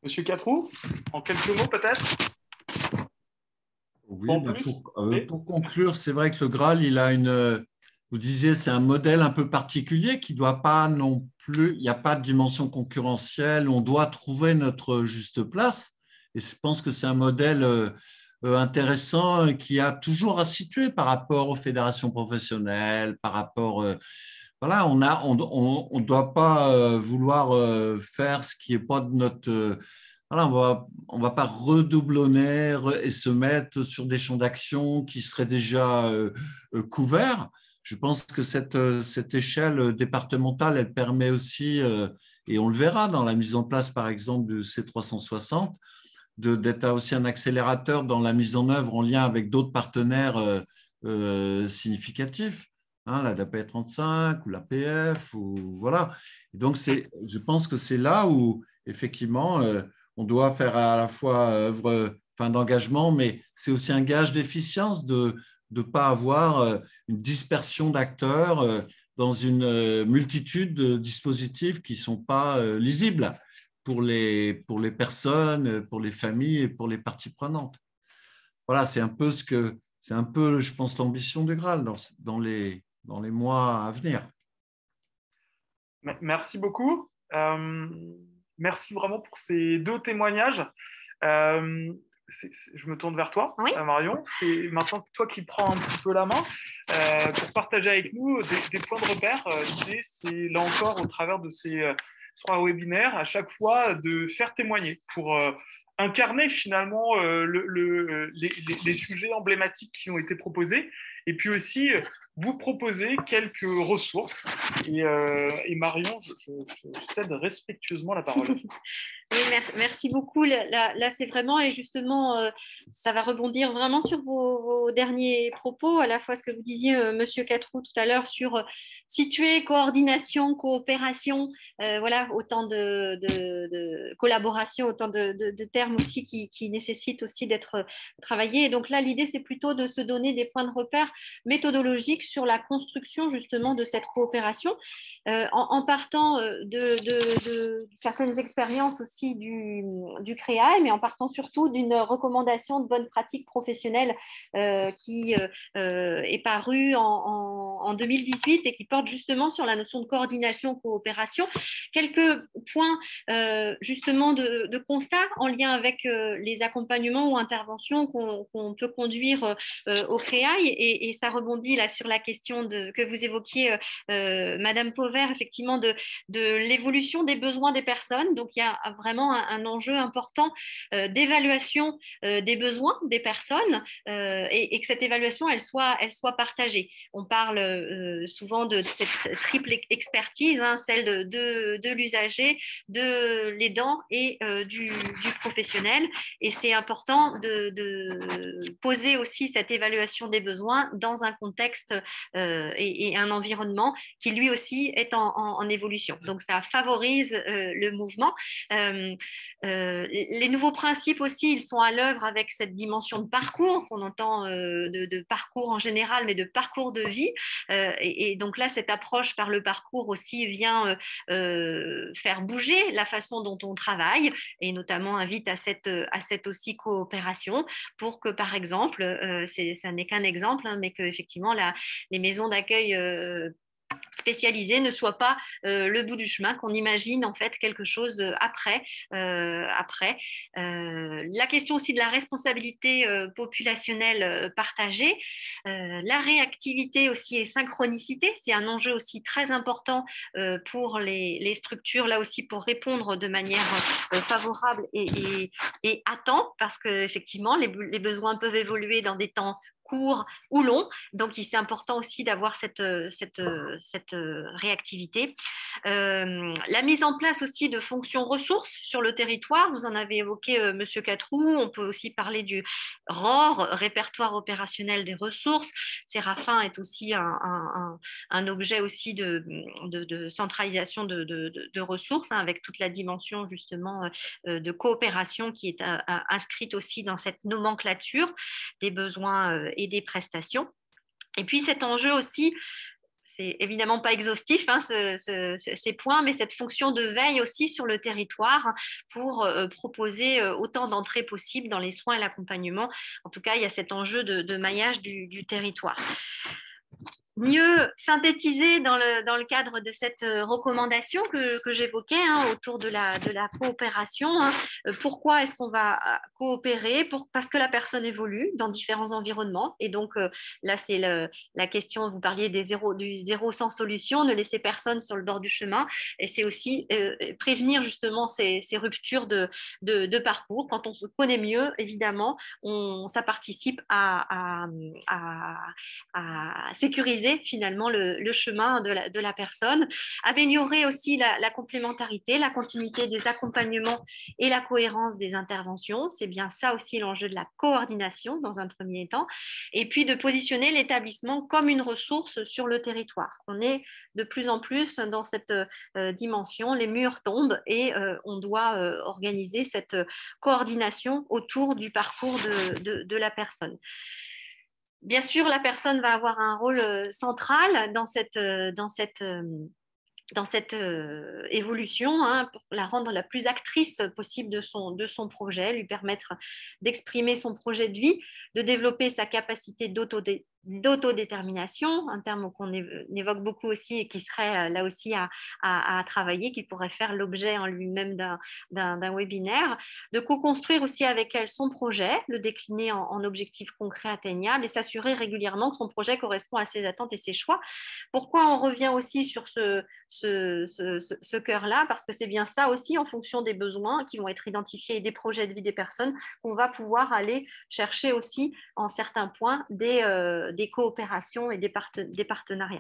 Monsieur Catroux, en quelques mots peut-être? Oui, ben pour, euh, pour conclure, c'est vrai que le Graal, il a une, vous disiez, c'est un modèle un peu particulier qui ne doit pas non plus, il n'y a pas de dimension concurrentielle, on doit trouver notre juste place. Et je pense que c'est un modèle euh, intéressant qui a toujours à situer par rapport aux fédérations professionnelles, par rapport, euh, voilà, on a, on ne doit pas euh, vouloir euh, faire ce qui n'est pas de notre... Euh, voilà, on va, on va pas redoublonner et se mettre sur des champs d'action qui seraient déjà euh, couverts. Je pense que cette, cette échelle départementale, elle permet aussi, euh, et on le verra dans la mise en place, par exemple, du C trois cent soixante, d'être aussi un accélérateur dans la mise en œuvre en lien avec d'autres partenaires euh, euh, significatifs, hein, la D A P trente-cinq ou l'A P F, ou, voilà. Et donc, je pense que c'est là où, effectivement, euh, on doit faire à la fois œuvre fin d'engagement, mais c'est aussi un gage d'efficience de ne pas avoir une dispersion d'acteurs dans une multitude de dispositifs qui ne sont pas lisibles pour les, pour les personnes, pour les familles et pour les parties prenantes. Voilà, c'est un peu ce que, c'est un peu, je pense, l'ambition du Graal dans, dans, les, dans les mois à venir. Merci beaucoup. Euh... Merci vraiment pour ces deux témoignages. Euh, c'est, c'est, je me tourne vers toi, oui. Marion. C'est maintenant toi qui prends un petit peu la main euh, pour partager avec nous des, des points de repère. Euh, l'idée, c'est là encore, au travers de ces euh, trois webinaires, à chaque fois de faire témoigner pour euh, incarner finalement euh, le, le, les, les, les sujets emblématiques qui ont été proposés et puis aussi euh, vous proposer quelques ressources. Et, euh, et Marion, je, je, je cède respectueusement la parole. Oui, merci, merci beaucoup. Là, là c'est vraiment, et justement, euh, ça va rebondir vraiment sur vos, vos derniers propos, à la fois ce que vous disiez, euh, Monsieur Catroux, tout à l'heure, sur euh, situer, coordination, coopération, euh, voilà, autant de, de, de collaboration, autant de, de, de termes aussi qui, qui nécessitent aussi d'être travaillés. Et donc là, l'idée, c'est plutôt de se donner des points de repère méthodologiques sur la construction, justement, de cette coopération, euh, en, en partant de, de, de certaines expériences aussi Du, du C R E A I, mais en partant surtout d'une recommandation de bonne pratique professionnelle euh, qui euh, est parue en, en, en deux mille dix-huit et qui porte justement sur la notion de coordination, coopération. Quelques points euh, justement de, de constat en lien avec euh, les accompagnements ou interventions qu'on qu'on peut conduire euh, au C R E A I, et, et ça rebondit là sur la question de, que vous évoquiez, euh, Madame Pauvert, effectivement, de, de l'évolution des besoins des personnes. Donc, il y a vraiment vraiment un, un enjeu important euh, d'évaluation euh, des besoins des personnes euh, et, et que cette évaluation, elle soit, elle soit partagée. On parle euh, souvent de cette triple expertise, hein, celle de, de, de l'usager, de l'aidant et euh, du, du professionnel. Et c'est important de, de poser aussi cette évaluation des besoins dans un contexte euh, et, et un environnement qui lui aussi est en, en, en évolution. Donc ça favorise euh, le mouvement. Euh, Euh, les nouveaux principes aussi, ils sont à l'œuvre avec cette dimension de parcours qu'on entend euh, de, de parcours en général, mais de parcours de vie. Euh, et, et donc là, cette approche par le parcours aussi vient euh, euh, faire bouger la façon dont on travaille et notamment invite à cette, à cette aussi coopération pour que, par exemple, euh, c'est, ça n'est qu'un exemple, hein, mais que effectivement la, les maisons d'accueil euh, spécialisé ne soit pas euh, le bout du chemin, qu'on imagine en fait quelque chose après. Euh, après. Euh, la question aussi de la responsabilité euh, populationnelle euh, partagée, euh, la réactivité aussi et synchronicité, c'est un enjeu aussi très important euh, pour les, les structures, là aussi pour répondre de manière euh, favorable et, et, et à temps, parce qu'effectivement les, les besoins peuvent évoluer dans des temps court ou long. Donc, c'est important aussi d'avoir cette, cette, cette réactivité. Euh, la mise en place aussi de fonctions ressources sur le territoire. Vous en avez évoqué, euh, Monsieur Catroux. On peut aussi parler du R O R, répertoire opérationnel des ressources. Séraphin est aussi un, un, un objet aussi de, de, de centralisation de, de, de ressources, hein, avec toute la dimension justement euh, de coopération qui est euh, inscrite aussi dans cette nomenclature des besoins euh, et des prestations. Et puis cet enjeu aussi, c'est évidemment pas exhaustif, hein, ce, ce, ces points, mais cette fonction de veille aussi sur le territoire pour euh, proposer euh, autant d'entrées possibles dans les soins et l'accompagnement. En tout cas, il y a cet enjeu de, de maillage du, du territoire. Mieux synthétiser dans le, dans le cadre de cette recommandation que, que j'évoquais hein, autour de la, de la coopération. Hein. Pourquoi est-ce qu'on va coopérer? Pour, Parce que la personne évolue dans différents environnements. Et donc, euh, là, c'est la question, vous parliez des zéro, du zéro sans solution, ne laisser personne sur le bord du chemin. Et c'est aussi euh, prévenir justement ces, ces ruptures de, de, de parcours. Quand on se connaît mieux, évidemment, on, ça participe à, à, à, à sécuriser finalement le, le chemin de la, de la personne, améliorer aussi la, la complémentarité, la continuité des accompagnements et la cohérence des interventions. C'est bien ça aussi l'enjeu de la coordination dans un premier temps, et puis de positionner l'établissement comme une ressource sur le territoire. On est de plus en plus dans cette euh, dimension, les murs tombent et euh, on doit euh, organiser cette coordination autour du parcours de, de, de la personne. Bien sûr, la personne va avoir un rôle central dans cette, dans cette, dans cette évolution, hein, pour la rendre la plus actrice possible de son, de son projet, lui permettre d'exprimer son projet de vie, de développer sa capacité d'autodé- d'autodétermination, un terme qu'on évoque beaucoup aussi et qui serait là aussi à, à, à travailler, qui pourrait faire l'objet en lui-même d'un, d'un, d'un webinaire, de co-construire aussi avec elle son projet, le décliner en, en objectifs concrets atteignables et s'assurer régulièrement que son projet correspond à ses attentes et ses choix. Pourquoi on revient aussi sur ce, ce, ce, ce, ce cœur-là? Parce que c'est bien ça aussi, en fonction des besoins qui vont être identifiés et des projets de vie des personnes, qu'on va pouvoir aller chercher aussi en certains points des, euh, des coopérations et des, parte- des partenariats.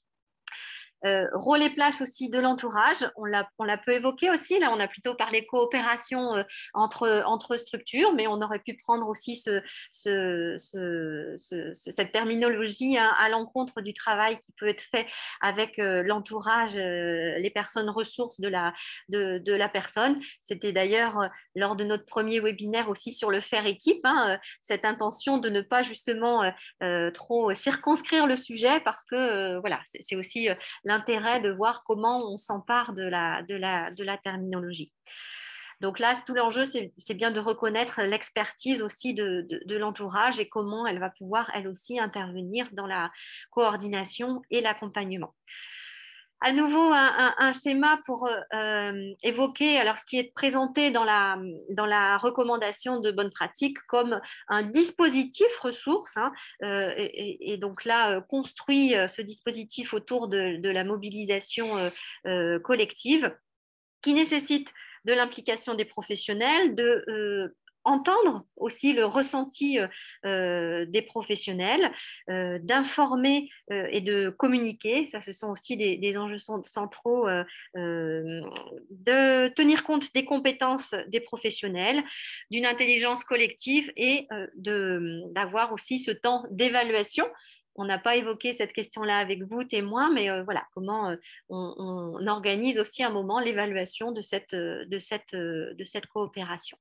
Euh, rôle et place aussi de l'entourage, on l'a, on l'a peu évoqué aussi, là on a plutôt parlé coopération euh, entre, entre structures, mais on aurait pu prendre aussi ce, ce, ce, ce, cette terminologie hein, à l'encontre du travail qui peut être fait avec euh, l'entourage, euh, les personnes ressources de la, de, de la personne. C'était d'ailleurs euh, lors de notre premier webinaire aussi sur le faire équipe, hein, euh, cette intention de ne pas justement euh, euh, trop circonscrire le sujet parce que euh, voilà, c'est, c'est aussi euh, l'intérêt de voir comment on s'empare de la, de la, de la terminologie. Donc là, tout l'enjeu, c'est, c'est bien de reconnaître l'expertise aussi de, de, de l'entourage et comment elle va pouvoir, elle aussi, intervenir dans la coordination et l'accompagnement. À nouveau, un, un, un schéma pour euh, évoquer alors, ce qui est présenté dans la, dans la recommandation de bonne pratique comme un dispositif ressource. Hein, euh, et, et donc là, euh, construit euh, ce dispositif autour de, de la mobilisation euh, euh, collective qui nécessite de l'implication des professionnels, de euh, entendre aussi le ressenti euh, des professionnels, euh, d'informer euh, et de communiquer. Ça, ce sont aussi des, des enjeux centraux, euh, euh, de tenir compte des compétences des professionnels, d'une intelligence collective et euh, de, d'avoir aussi ce temps d'évaluation. On n'a pas évoqué cette question-là avec vous, témoins, mais euh, voilà, comment euh, on, on organise aussi un moment l'évaluation de cette, de cette, de cette coopération.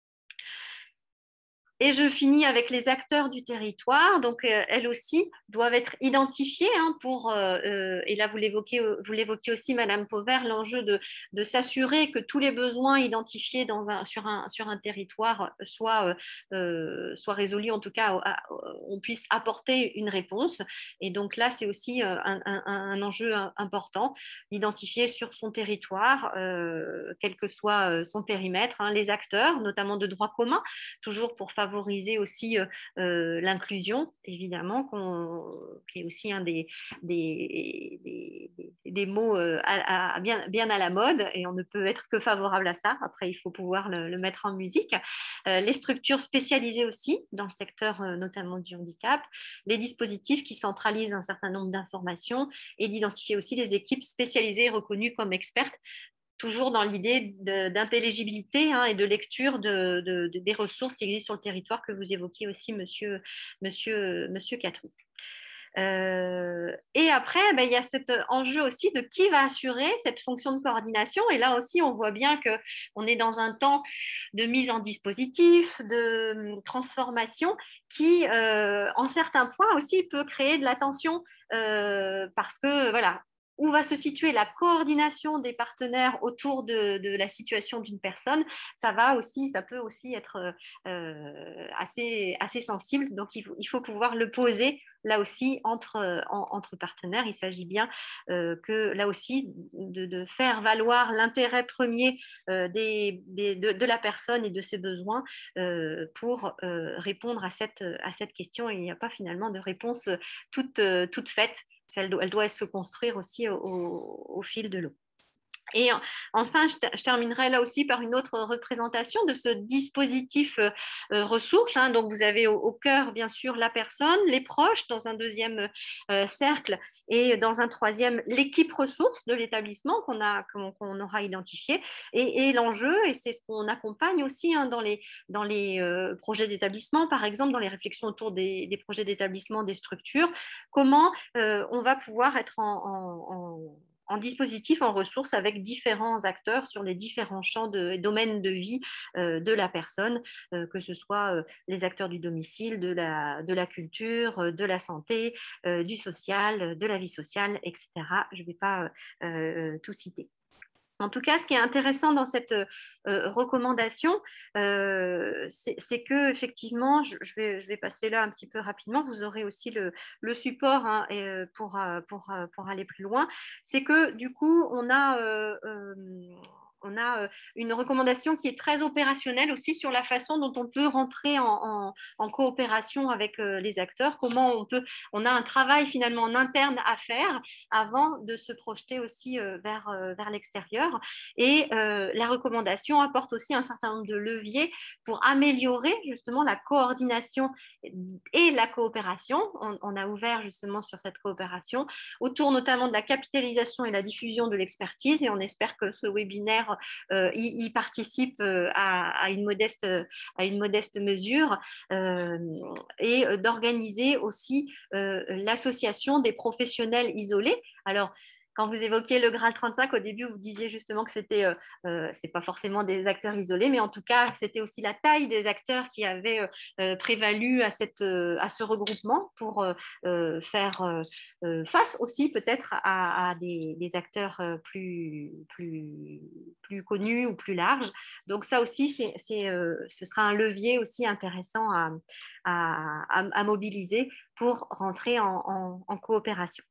Et je finis avec les acteurs du territoire. Donc, euh, elles aussi doivent être identifiées hein, pour, euh, et là, vous l'évoquez, vous l'évoquez aussi, Madame Pauvert, l'enjeu de, de s'assurer que tous les besoins identifiés dans un, sur, un, sur un territoire soient, euh, soient résolus, en tout cas, à, à, on puisse apporter une réponse. Et donc là, c'est aussi un, un, un enjeu important d'identifier sur son territoire, euh, quel que soit son périmètre, hein, les acteurs, notamment de droit commun, toujours pour favoriser favoriser aussi euh, euh, l'inclusion, évidemment, qu'on, qui est aussi un des, des, des, des mots euh, à, à, bien, bien à la mode, et on ne peut être que favorable à ça. Après, il faut pouvoir le, le mettre en musique. Euh, les structures spécialisées aussi, dans le secteur euh, notamment du handicap, les dispositifs qui centralisent un certain nombre d'informations et d'identifier aussi les équipes spécialisées reconnues comme expertes, toujours dans l'idée de, d'intelligibilité hein, et de lecture de, de, de, des ressources qui existent sur le territoire que vous évoquiez aussi, monsieur, monsieur, monsieur Catrou. Euh, et après, ben, il y a cet enjeu aussi de qui va assurer cette fonction de coordination. Et là aussi, on voit bien qu'on est dans un temps de mise en dispositif, de transformation qui, euh, en certains points aussi, peut créer de la tension euh, parce que, voilà, où va se situer la coordination des partenaires autour de, de la situation d'une personne, ça va aussi, ça peut aussi être euh, assez, assez sensible. Donc, il faut, il faut pouvoir le poser là aussi entre, en, entre partenaires. Il s'agit bien euh, que là aussi de, de faire valoir l'intérêt premier euh, des, des, de, de la personne et de ses besoins euh, pour euh, répondre à cette, à cette question. Et il n'y a pas finalement de réponse toute, toute faite. Elle doit, elle doit se construire aussi au, au, au fil de l'eau. Et enfin, je terminerai là aussi par une autre représentation de ce dispositif euh, ressources. Hein. Donc, vous avez au, au cœur, bien sûr, la personne, les proches, dans un deuxième euh, cercle, et dans un troisième, l'équipe ressources de l'établissement qu'on a, qu'on, qu'on aura identifié. Et, et l'enjeu, et c'est ce qu'on accompagne aussi hein, dans les, dans les euh, projets d'établissement, par exemple, dans les réflexions autour des, des projets d'établissement, des structures, comment euh, on va pouvoir être en, en, en en dispositif, en ressources avec différents acteurs sur les différents champs de domaines de vie euh, de la personne, euh, que ce soit euh, les acteurs du domicile, de la, de la culture, euh, de la santé, euh, du social, de la vie sociale, et cetera. Je ne vais pas euh, tout citer. En tout cas, ce qui est intéressant dans cette euh, recommandation, euh, c'est, c'est que effectivement, je, je, vais, je vais passer là un petit peu rapidement. Vous aurez aussi le, le support hein, et, pour, pour, pour aller plus loin. C'est que du coup, on a euh, euh, on a une recommandation qui est très opérationnelle aussi sur la façon dont on peut rentrer en, en, en coopération avec les acteurs, comment on peut, on a un travail finalement en interne à faire avant de se projeter aussi vers, vers l'extérieur. Et euh, la recommandation apporte aussi un certain nombre de leviers pour améliorer justement la coordination et la coopération. On, on a ouvert justement sur cette coopération autour notamment de la capitalisation et la diffusion de l'expertise, et on espère que ce webinaire Euh, y, y participe euh, à, à, une modeste, à une modeste mesure euh, et d'organiser aussi euh, l'association des professionnels isolés. Alors, quand vous évoquiez le Graal trente-cinq, au début, vous disiez justement que c'était, euh, euh, c'est pas forcément des acteurs isolés, mais en tout cas, c'était aussi la taille des acteurs qui avait euh, prévalu à, cette, euh, à ce regroupement pour euh, faire euh, face aussi peut-être à, à des, des acteurs plus, plus, plus connus ou plus larges. Donc ça aussi, c'est, c'est, euh, ce sera un levier aussi intéressant à, à, à, à mobiliser pour rentrer en, en, en coopération.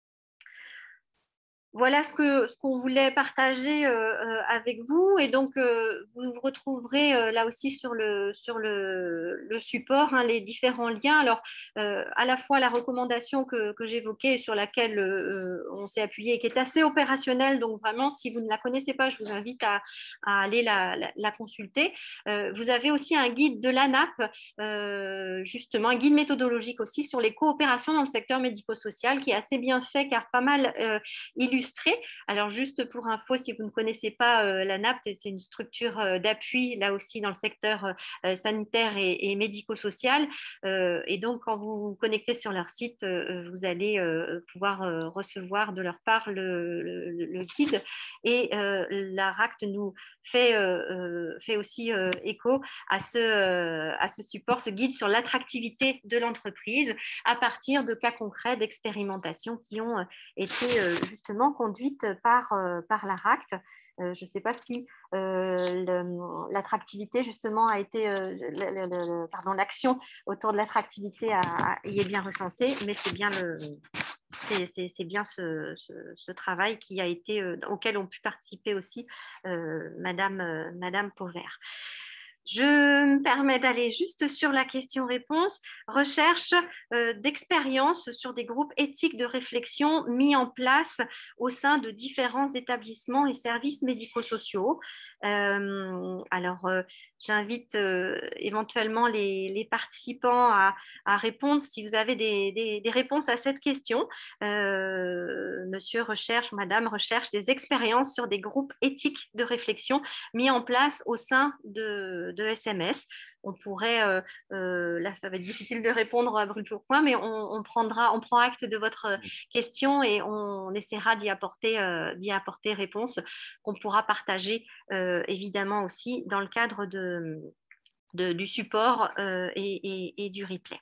Voilà ce que ce qu'on voulait partager euh, avec vous, et donc euh, vous vous retrouverez euh, là aussi sur le sur le, le support hein, les différents liens. Alors euh, à la fois la recommandation que, que j'évoquais et sur laquelle euh, on s'est appuyé et qui est assez opérationnelle, donc vraiment si vous ne la connaissez pas, je vous invite à, à aller la, la, la consulter. Euh, vous avez aussi un guide de l'ANAP, euh, justement un guide méthodologique aussi sur les coopérations dans le secteur médico-social qui est assez bien fait car pas mal euh, illustré. Alors juste pour info, si vous ne connaissez pas euh, l'ANAP, c'est une structure euh, d'appui là aussi dans le secteur euh, sanitaire et, et médico-social. Euh, et donc quand vous vous connectez sur leur site, euh, vous allez euh, pouvoir euh, recevoir de leur part le, le, le guide. Et euh, la R A C T nous fait, euh, fait aussi euh, écho à ce, euh, à ce support, ce guide sur l'attractivité de l'entreprise à partir de cas concrets d'expérimentation qui ont euh, été euh, justement conduite par, euh, par la R A C T. Euh, je ne sais pas si euh, l'attractivité justement a été, euh, le, le, le, pardon, l'action autour de l'attractivité a, a, y est bien recensée, mais c'est bien, le, c'est, c'est, c'est bien ce, ce, ce travail qui a été, euh, auquel ont pu participer aussi euh, Madame, euh, Madame Pauvert. Je me permets d'aller juste sur la question-réponse. Recherche euh, d'expérience sur des groupes éthiques de réflexion mis en place au sein de différents établissements et services médico-sociaux. Euh, alors, euh, j'invite euh, éventuellement les, les participants à, à répondre si vous avez des, des, des réponses à cette question. Euh, monsieur recherche, madame recherche des expériences sur des groupes éthiques de réflexion mis en place au sein de de S M S. On pourrait, euh, euh, là ça va être difficile de répondre à brûle pour point, mais on, on, prendra, on prend acte de votre question et on, on essaiera d'y apporter, euh, d'y apporter réponse qu'on pourra partager euh, évidemment aussi dans le cadre de, de, du support euh, et, et, et du replay.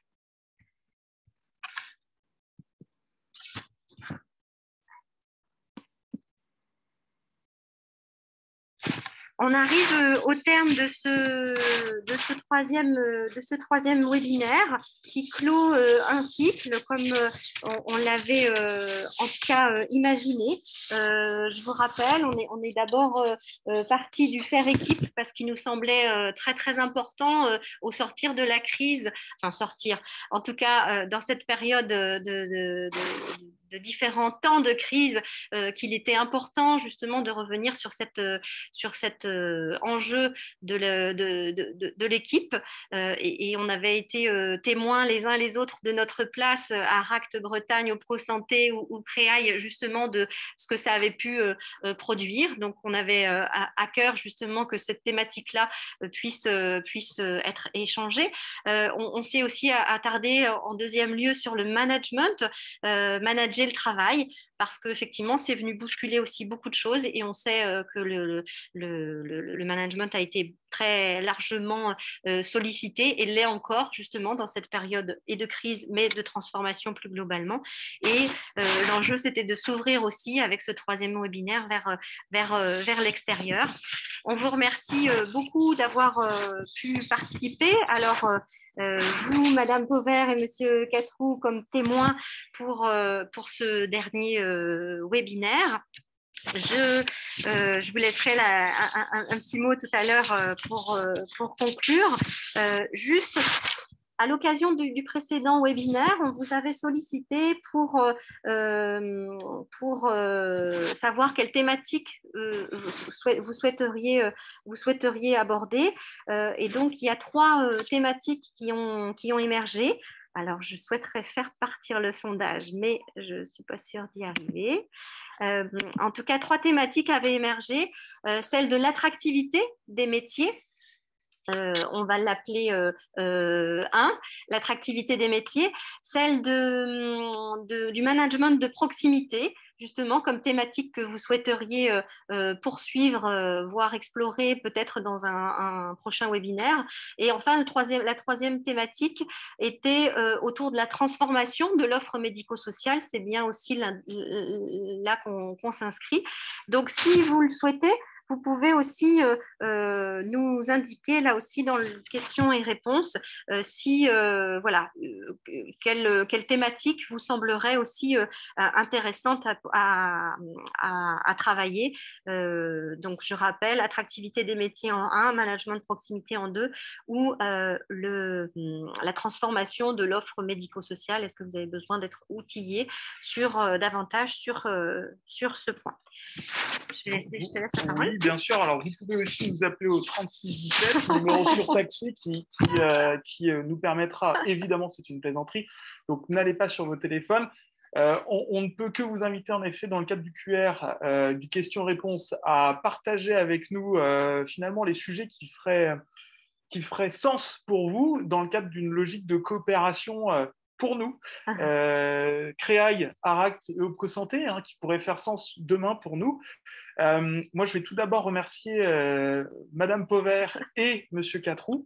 On arrive au terme de ce, de ce, troisième, de ce troisième webinaire qui clôt un cycle comme on, on l'avait en tout cas imaginé. Euh, je vous rappelle, on est, on est d'abord euh, parti du faire équipe parce qu'il nous semblait euh, très très important euh, au sortir de la crise, enfin sortir, en tout cas euh, dans cette période de, de, de, de de différents temps de crise, euh, qu'il était important justement de revenir sur, cette, euh, sur cet euh, enjeu de, le, de, de, de l'équipe. Euh, et, et on avait été euh, témoins les uns les autres de notre place à Racte Bretagne, au Pro Santé ou, ou Créail, justement de ce que ça avait pu euh, produire. Donc on avait euh, à, à cœur justement que cette thématique-là euh, puisse, euh, puisse être échangée. Euh, on, on s'est aussi attardé en deuxième lieu sur le management, euh, manager le travail, parce qu'effectivement, c'est venu bousculer aussi beaucoup de choses et on sait euh, que le, le, le, le management a été très largement euh, sollicité et l'est encore justement dans cette période et de crise, mais de transformation plus globalement. Et euh, l'enjeu, c'était de s'ouvrir aussi avec ce troisième webinaire vers, vers, vers l'extérieur. On vous remercie euh, beaucoup d'avoir euh, pu participer. Alors, euh, Euh, vous, Madame Pauvert et Monsieur Catroux, comme témoins pour, euh, pour ce dernier euh, webinaire. Je, euh, je vous laisserai la, un, un, un petit mot tout à l'heure euh, pour, euh, pour conclure. Euh, juste, à l'occasion du, du précédent webinaire, on vous avait sollicité pour, euh, pour euh, savoir quelle thématique euh, vous, souhaiteriez, vous souhaiteriez aborder. Euh, et donc, il y a trois euh, thématiques qui ont, qui ont émergé. Alors, je souhaiterais faire partir le sondage, mais je ne suis pas sûre d'y arriver. Euh, en tout cas, trois thématiques avaient émergé. Euh, celle de l'attractivité des métiers. Euh, on va l'appeler euh, euh, un, l'attractivité des métiers, celle de, de, du management de proximité, justement comme thématique que vous souhaiteriez euh, euh, poursuivre, euh, voire explorer peut-être dans un, un prochain webinaire. Et enfin, le troisième, la troisième thématique était euh, autour de la transformation de l'offre médico-sociale. C'est bien aussi là, là qu'on, qu'on s'inscrit. Donc, si vous le souhaitez, vous pouvez aussi euh, euh, nous indiquer là aussi dans les questions et réponses euh, si euh, voilà euh, quelle, quelle thématique vous semblerait aussi euh, intéressante à, à, à, à travailler. Euh, donc je rappelle, attractivité des métiers en un, management de proximité en deux, ou euh, le, la transformation de l'offre médico-sociale. Est-ce que vous avez besoin d'être outillé sur euh, davantage sur, euh, sur ce point? Je, laisse, je te laisse la parole. Oui, bien sûr. Alors, vous pouvez aussi nous appeler au trente-six dix-sept, numéro surtaxé qui, qui, euh, qui euh, nous permettra, évidemment, c'est une plaisanterie, donc n'allez pas sur vos téléphones. Euh, on, on ne peut que vous inviter, en effet, dans le cadre du Q R, euh, du question-réponse, à partager avec nous, euh, finalement, les sujets qui feraient, qui feraient sens pour vous dans le cadre d'une logique de coopération euh, pour nous, euh, Créail, Aracte et Opco Santé, hein, qui pourrait faire sens demain pour nous. Euh, moi, je vais tout d'abord remercier euh, Madame Pauvert et Monsieur Catroux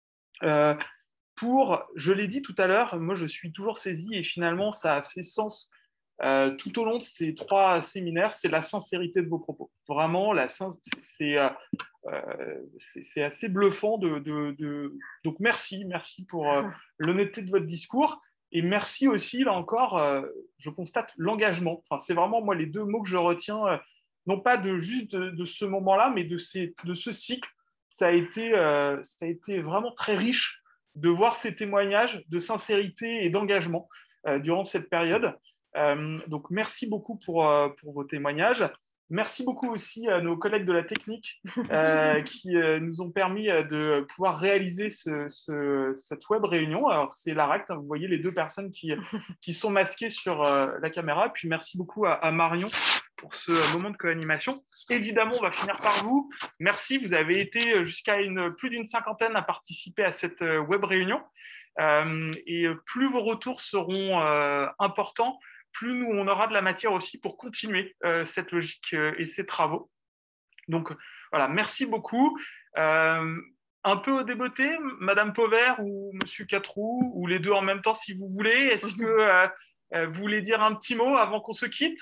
euh, pour, je l'ai dit tout à l'heure, moi je suis toujours saisi et finalement ça a fait sens euh, tout au long de ces trois séminaires, c'est la sincérité de vos propos. Vraiment, la, c'est, euh, euh, c'est, c'est assez bluffant. De, de, de... Donc merci, merci pour euh, l'honnêteté de votre discours. Et merci aussi, là encore, euh, je constate l'engagement. Enfin, c'est vraiment, moi, les deux mots que je retiens, euh, non pas de juste de, de ce moment-là, mais de, ces, de ce cycle. Ça a, été, euh, ça a été vraiment très riche de voir ces témoignages de sincérité et d'engagement euh, durant cette période. Euh, donc, merci beaucoup pour, euh, pour vos témoignages. Merci beaucoup aussi à nos collègues de la technique euh, qui euh, nous ont permis de pouvoir réaliser ce, ce, cette web réunion. Alors, c'est l'Aracte, hein, vous voyez les deux personnes qui, qui sont masquées sur euh, la caméra. Puis, merci beaucoup à, à Marion pour ce moment de co-animation. Évidemment, on va finir par vous. Merci, vous avez été jusqu'à une, plus d'une cinquantaine à participer à cette web réunion. Euh, et plus vos retours seront euh, importants, plus nous, on aura de la matière aussi pour continuer euh, cette logique euh, et ces travaux. Donc, voilà, merci beaucoup. Euh, un peu au débeauté, Madame Pauvert ou Monsieur Quatroux, ou les deux en même temps, si vous voulez. Est-ce que euh, euh, vous voulez dire un petit mot avant qu'on se quitte?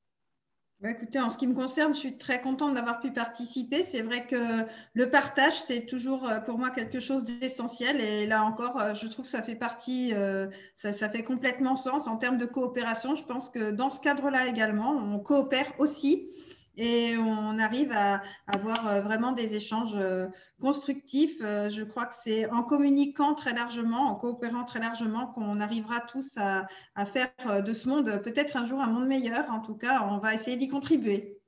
Bah, écoutez, en ce qui me concerne, je suis très contente d'avoir pu participer. C'est vrai que le partage, c'est toujours pour moi quelque chose d'essentiel. Et là encore, je trouve que ça fait partie, ça, ça fait complètement sens en termes de coopération. Je pense que dans ce cadre-là également, on coopère aussi et on arrive à avoir vraiment des échanges constructifs. Je crois que c'est en communiquant très largement, en coopérant très largement qu'on arrivera tous à, à faire de ce monde peut-être un jour un monde meilleur. En tout cas, on va essayer d'y contribuer.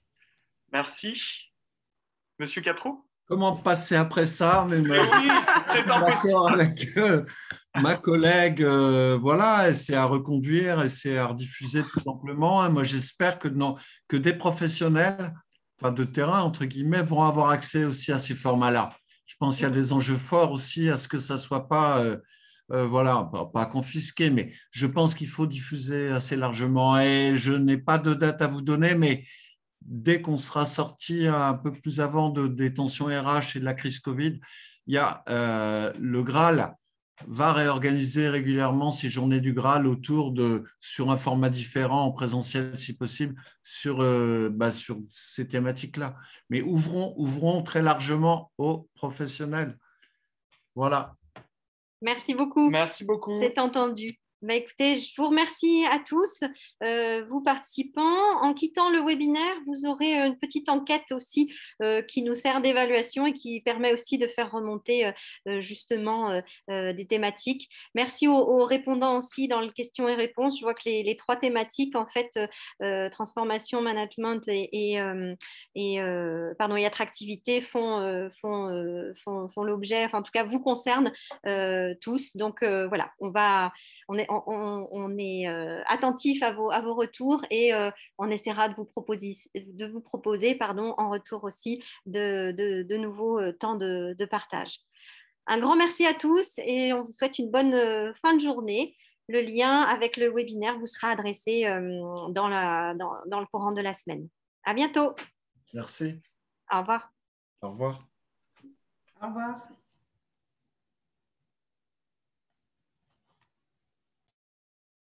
Merci. Monsieur Quatroux? Comment passer après ça? Mais Mais oui, c'est impossible. Avec euh, ma collègue, euh, voilà, essaie à reconduire, essaie à rediffuser tout simplement. Et moi, j'espère que, non, que des professionnels, enfin de terrain, entre guillemets, vont avoir accès aussi à ces formats-là. Je pense qu'il y a des enjeux forts aussi à ce que ça ne soit pas, euh, euh, voilà, pas, pas confisqué, mais je pense qu'il faut diffuser assez largement. Et je n'ai pas de date à vous donner, mais dès qu'on sera sorti un peu plus avant de, des tensions R H et de la crise Covid, il y a euh, le Graal va réorganiser régulièrement ces journées du Graal autour de, sur un format différent, en présentiel si possible, sur, euh, bah, sur ces thématiques-là. Mais ouvrons, ouvrons très largement aux professionnels. Voilà. Merci beaucoup. Merci beaucoup. C'est entendu. Bah, écoutez, je vous remercie à tous, euh, vous participants. En quittant le webinaire, vous aurez une petite enquête aussi euh, qui nous sert d'évaluation et qui permet aussi de faire remonter euh, justement euh, euh, des thématiques. Merci aux, aux répondants aussi dans les questions et réponses. Je vois que les, les trois thématiques, en fait, euh, transformation, management et, et, euh, et, euh, pardon, et attractivité font, euh, font, euh, font, font l'objet, enfin en tout cas vous concernent euh, tous. Donc euh, voilà, on va... On est, on, on est euh, attentif à vos, à vos retours et euh, on essaiera de vous proposer, de vous proposer pardon, en retour aussi de, de, de nouveaux euh, temps de, de partage. Un grand merci à tous et on vous souhaite une bonne euh, fin de journée. Le lien avec le webinaire vous sera adressé euh, dans, la, dans, dans le courant de la semaine. À bientôt. Merci. Au revoir. Au revoir. Au revoir.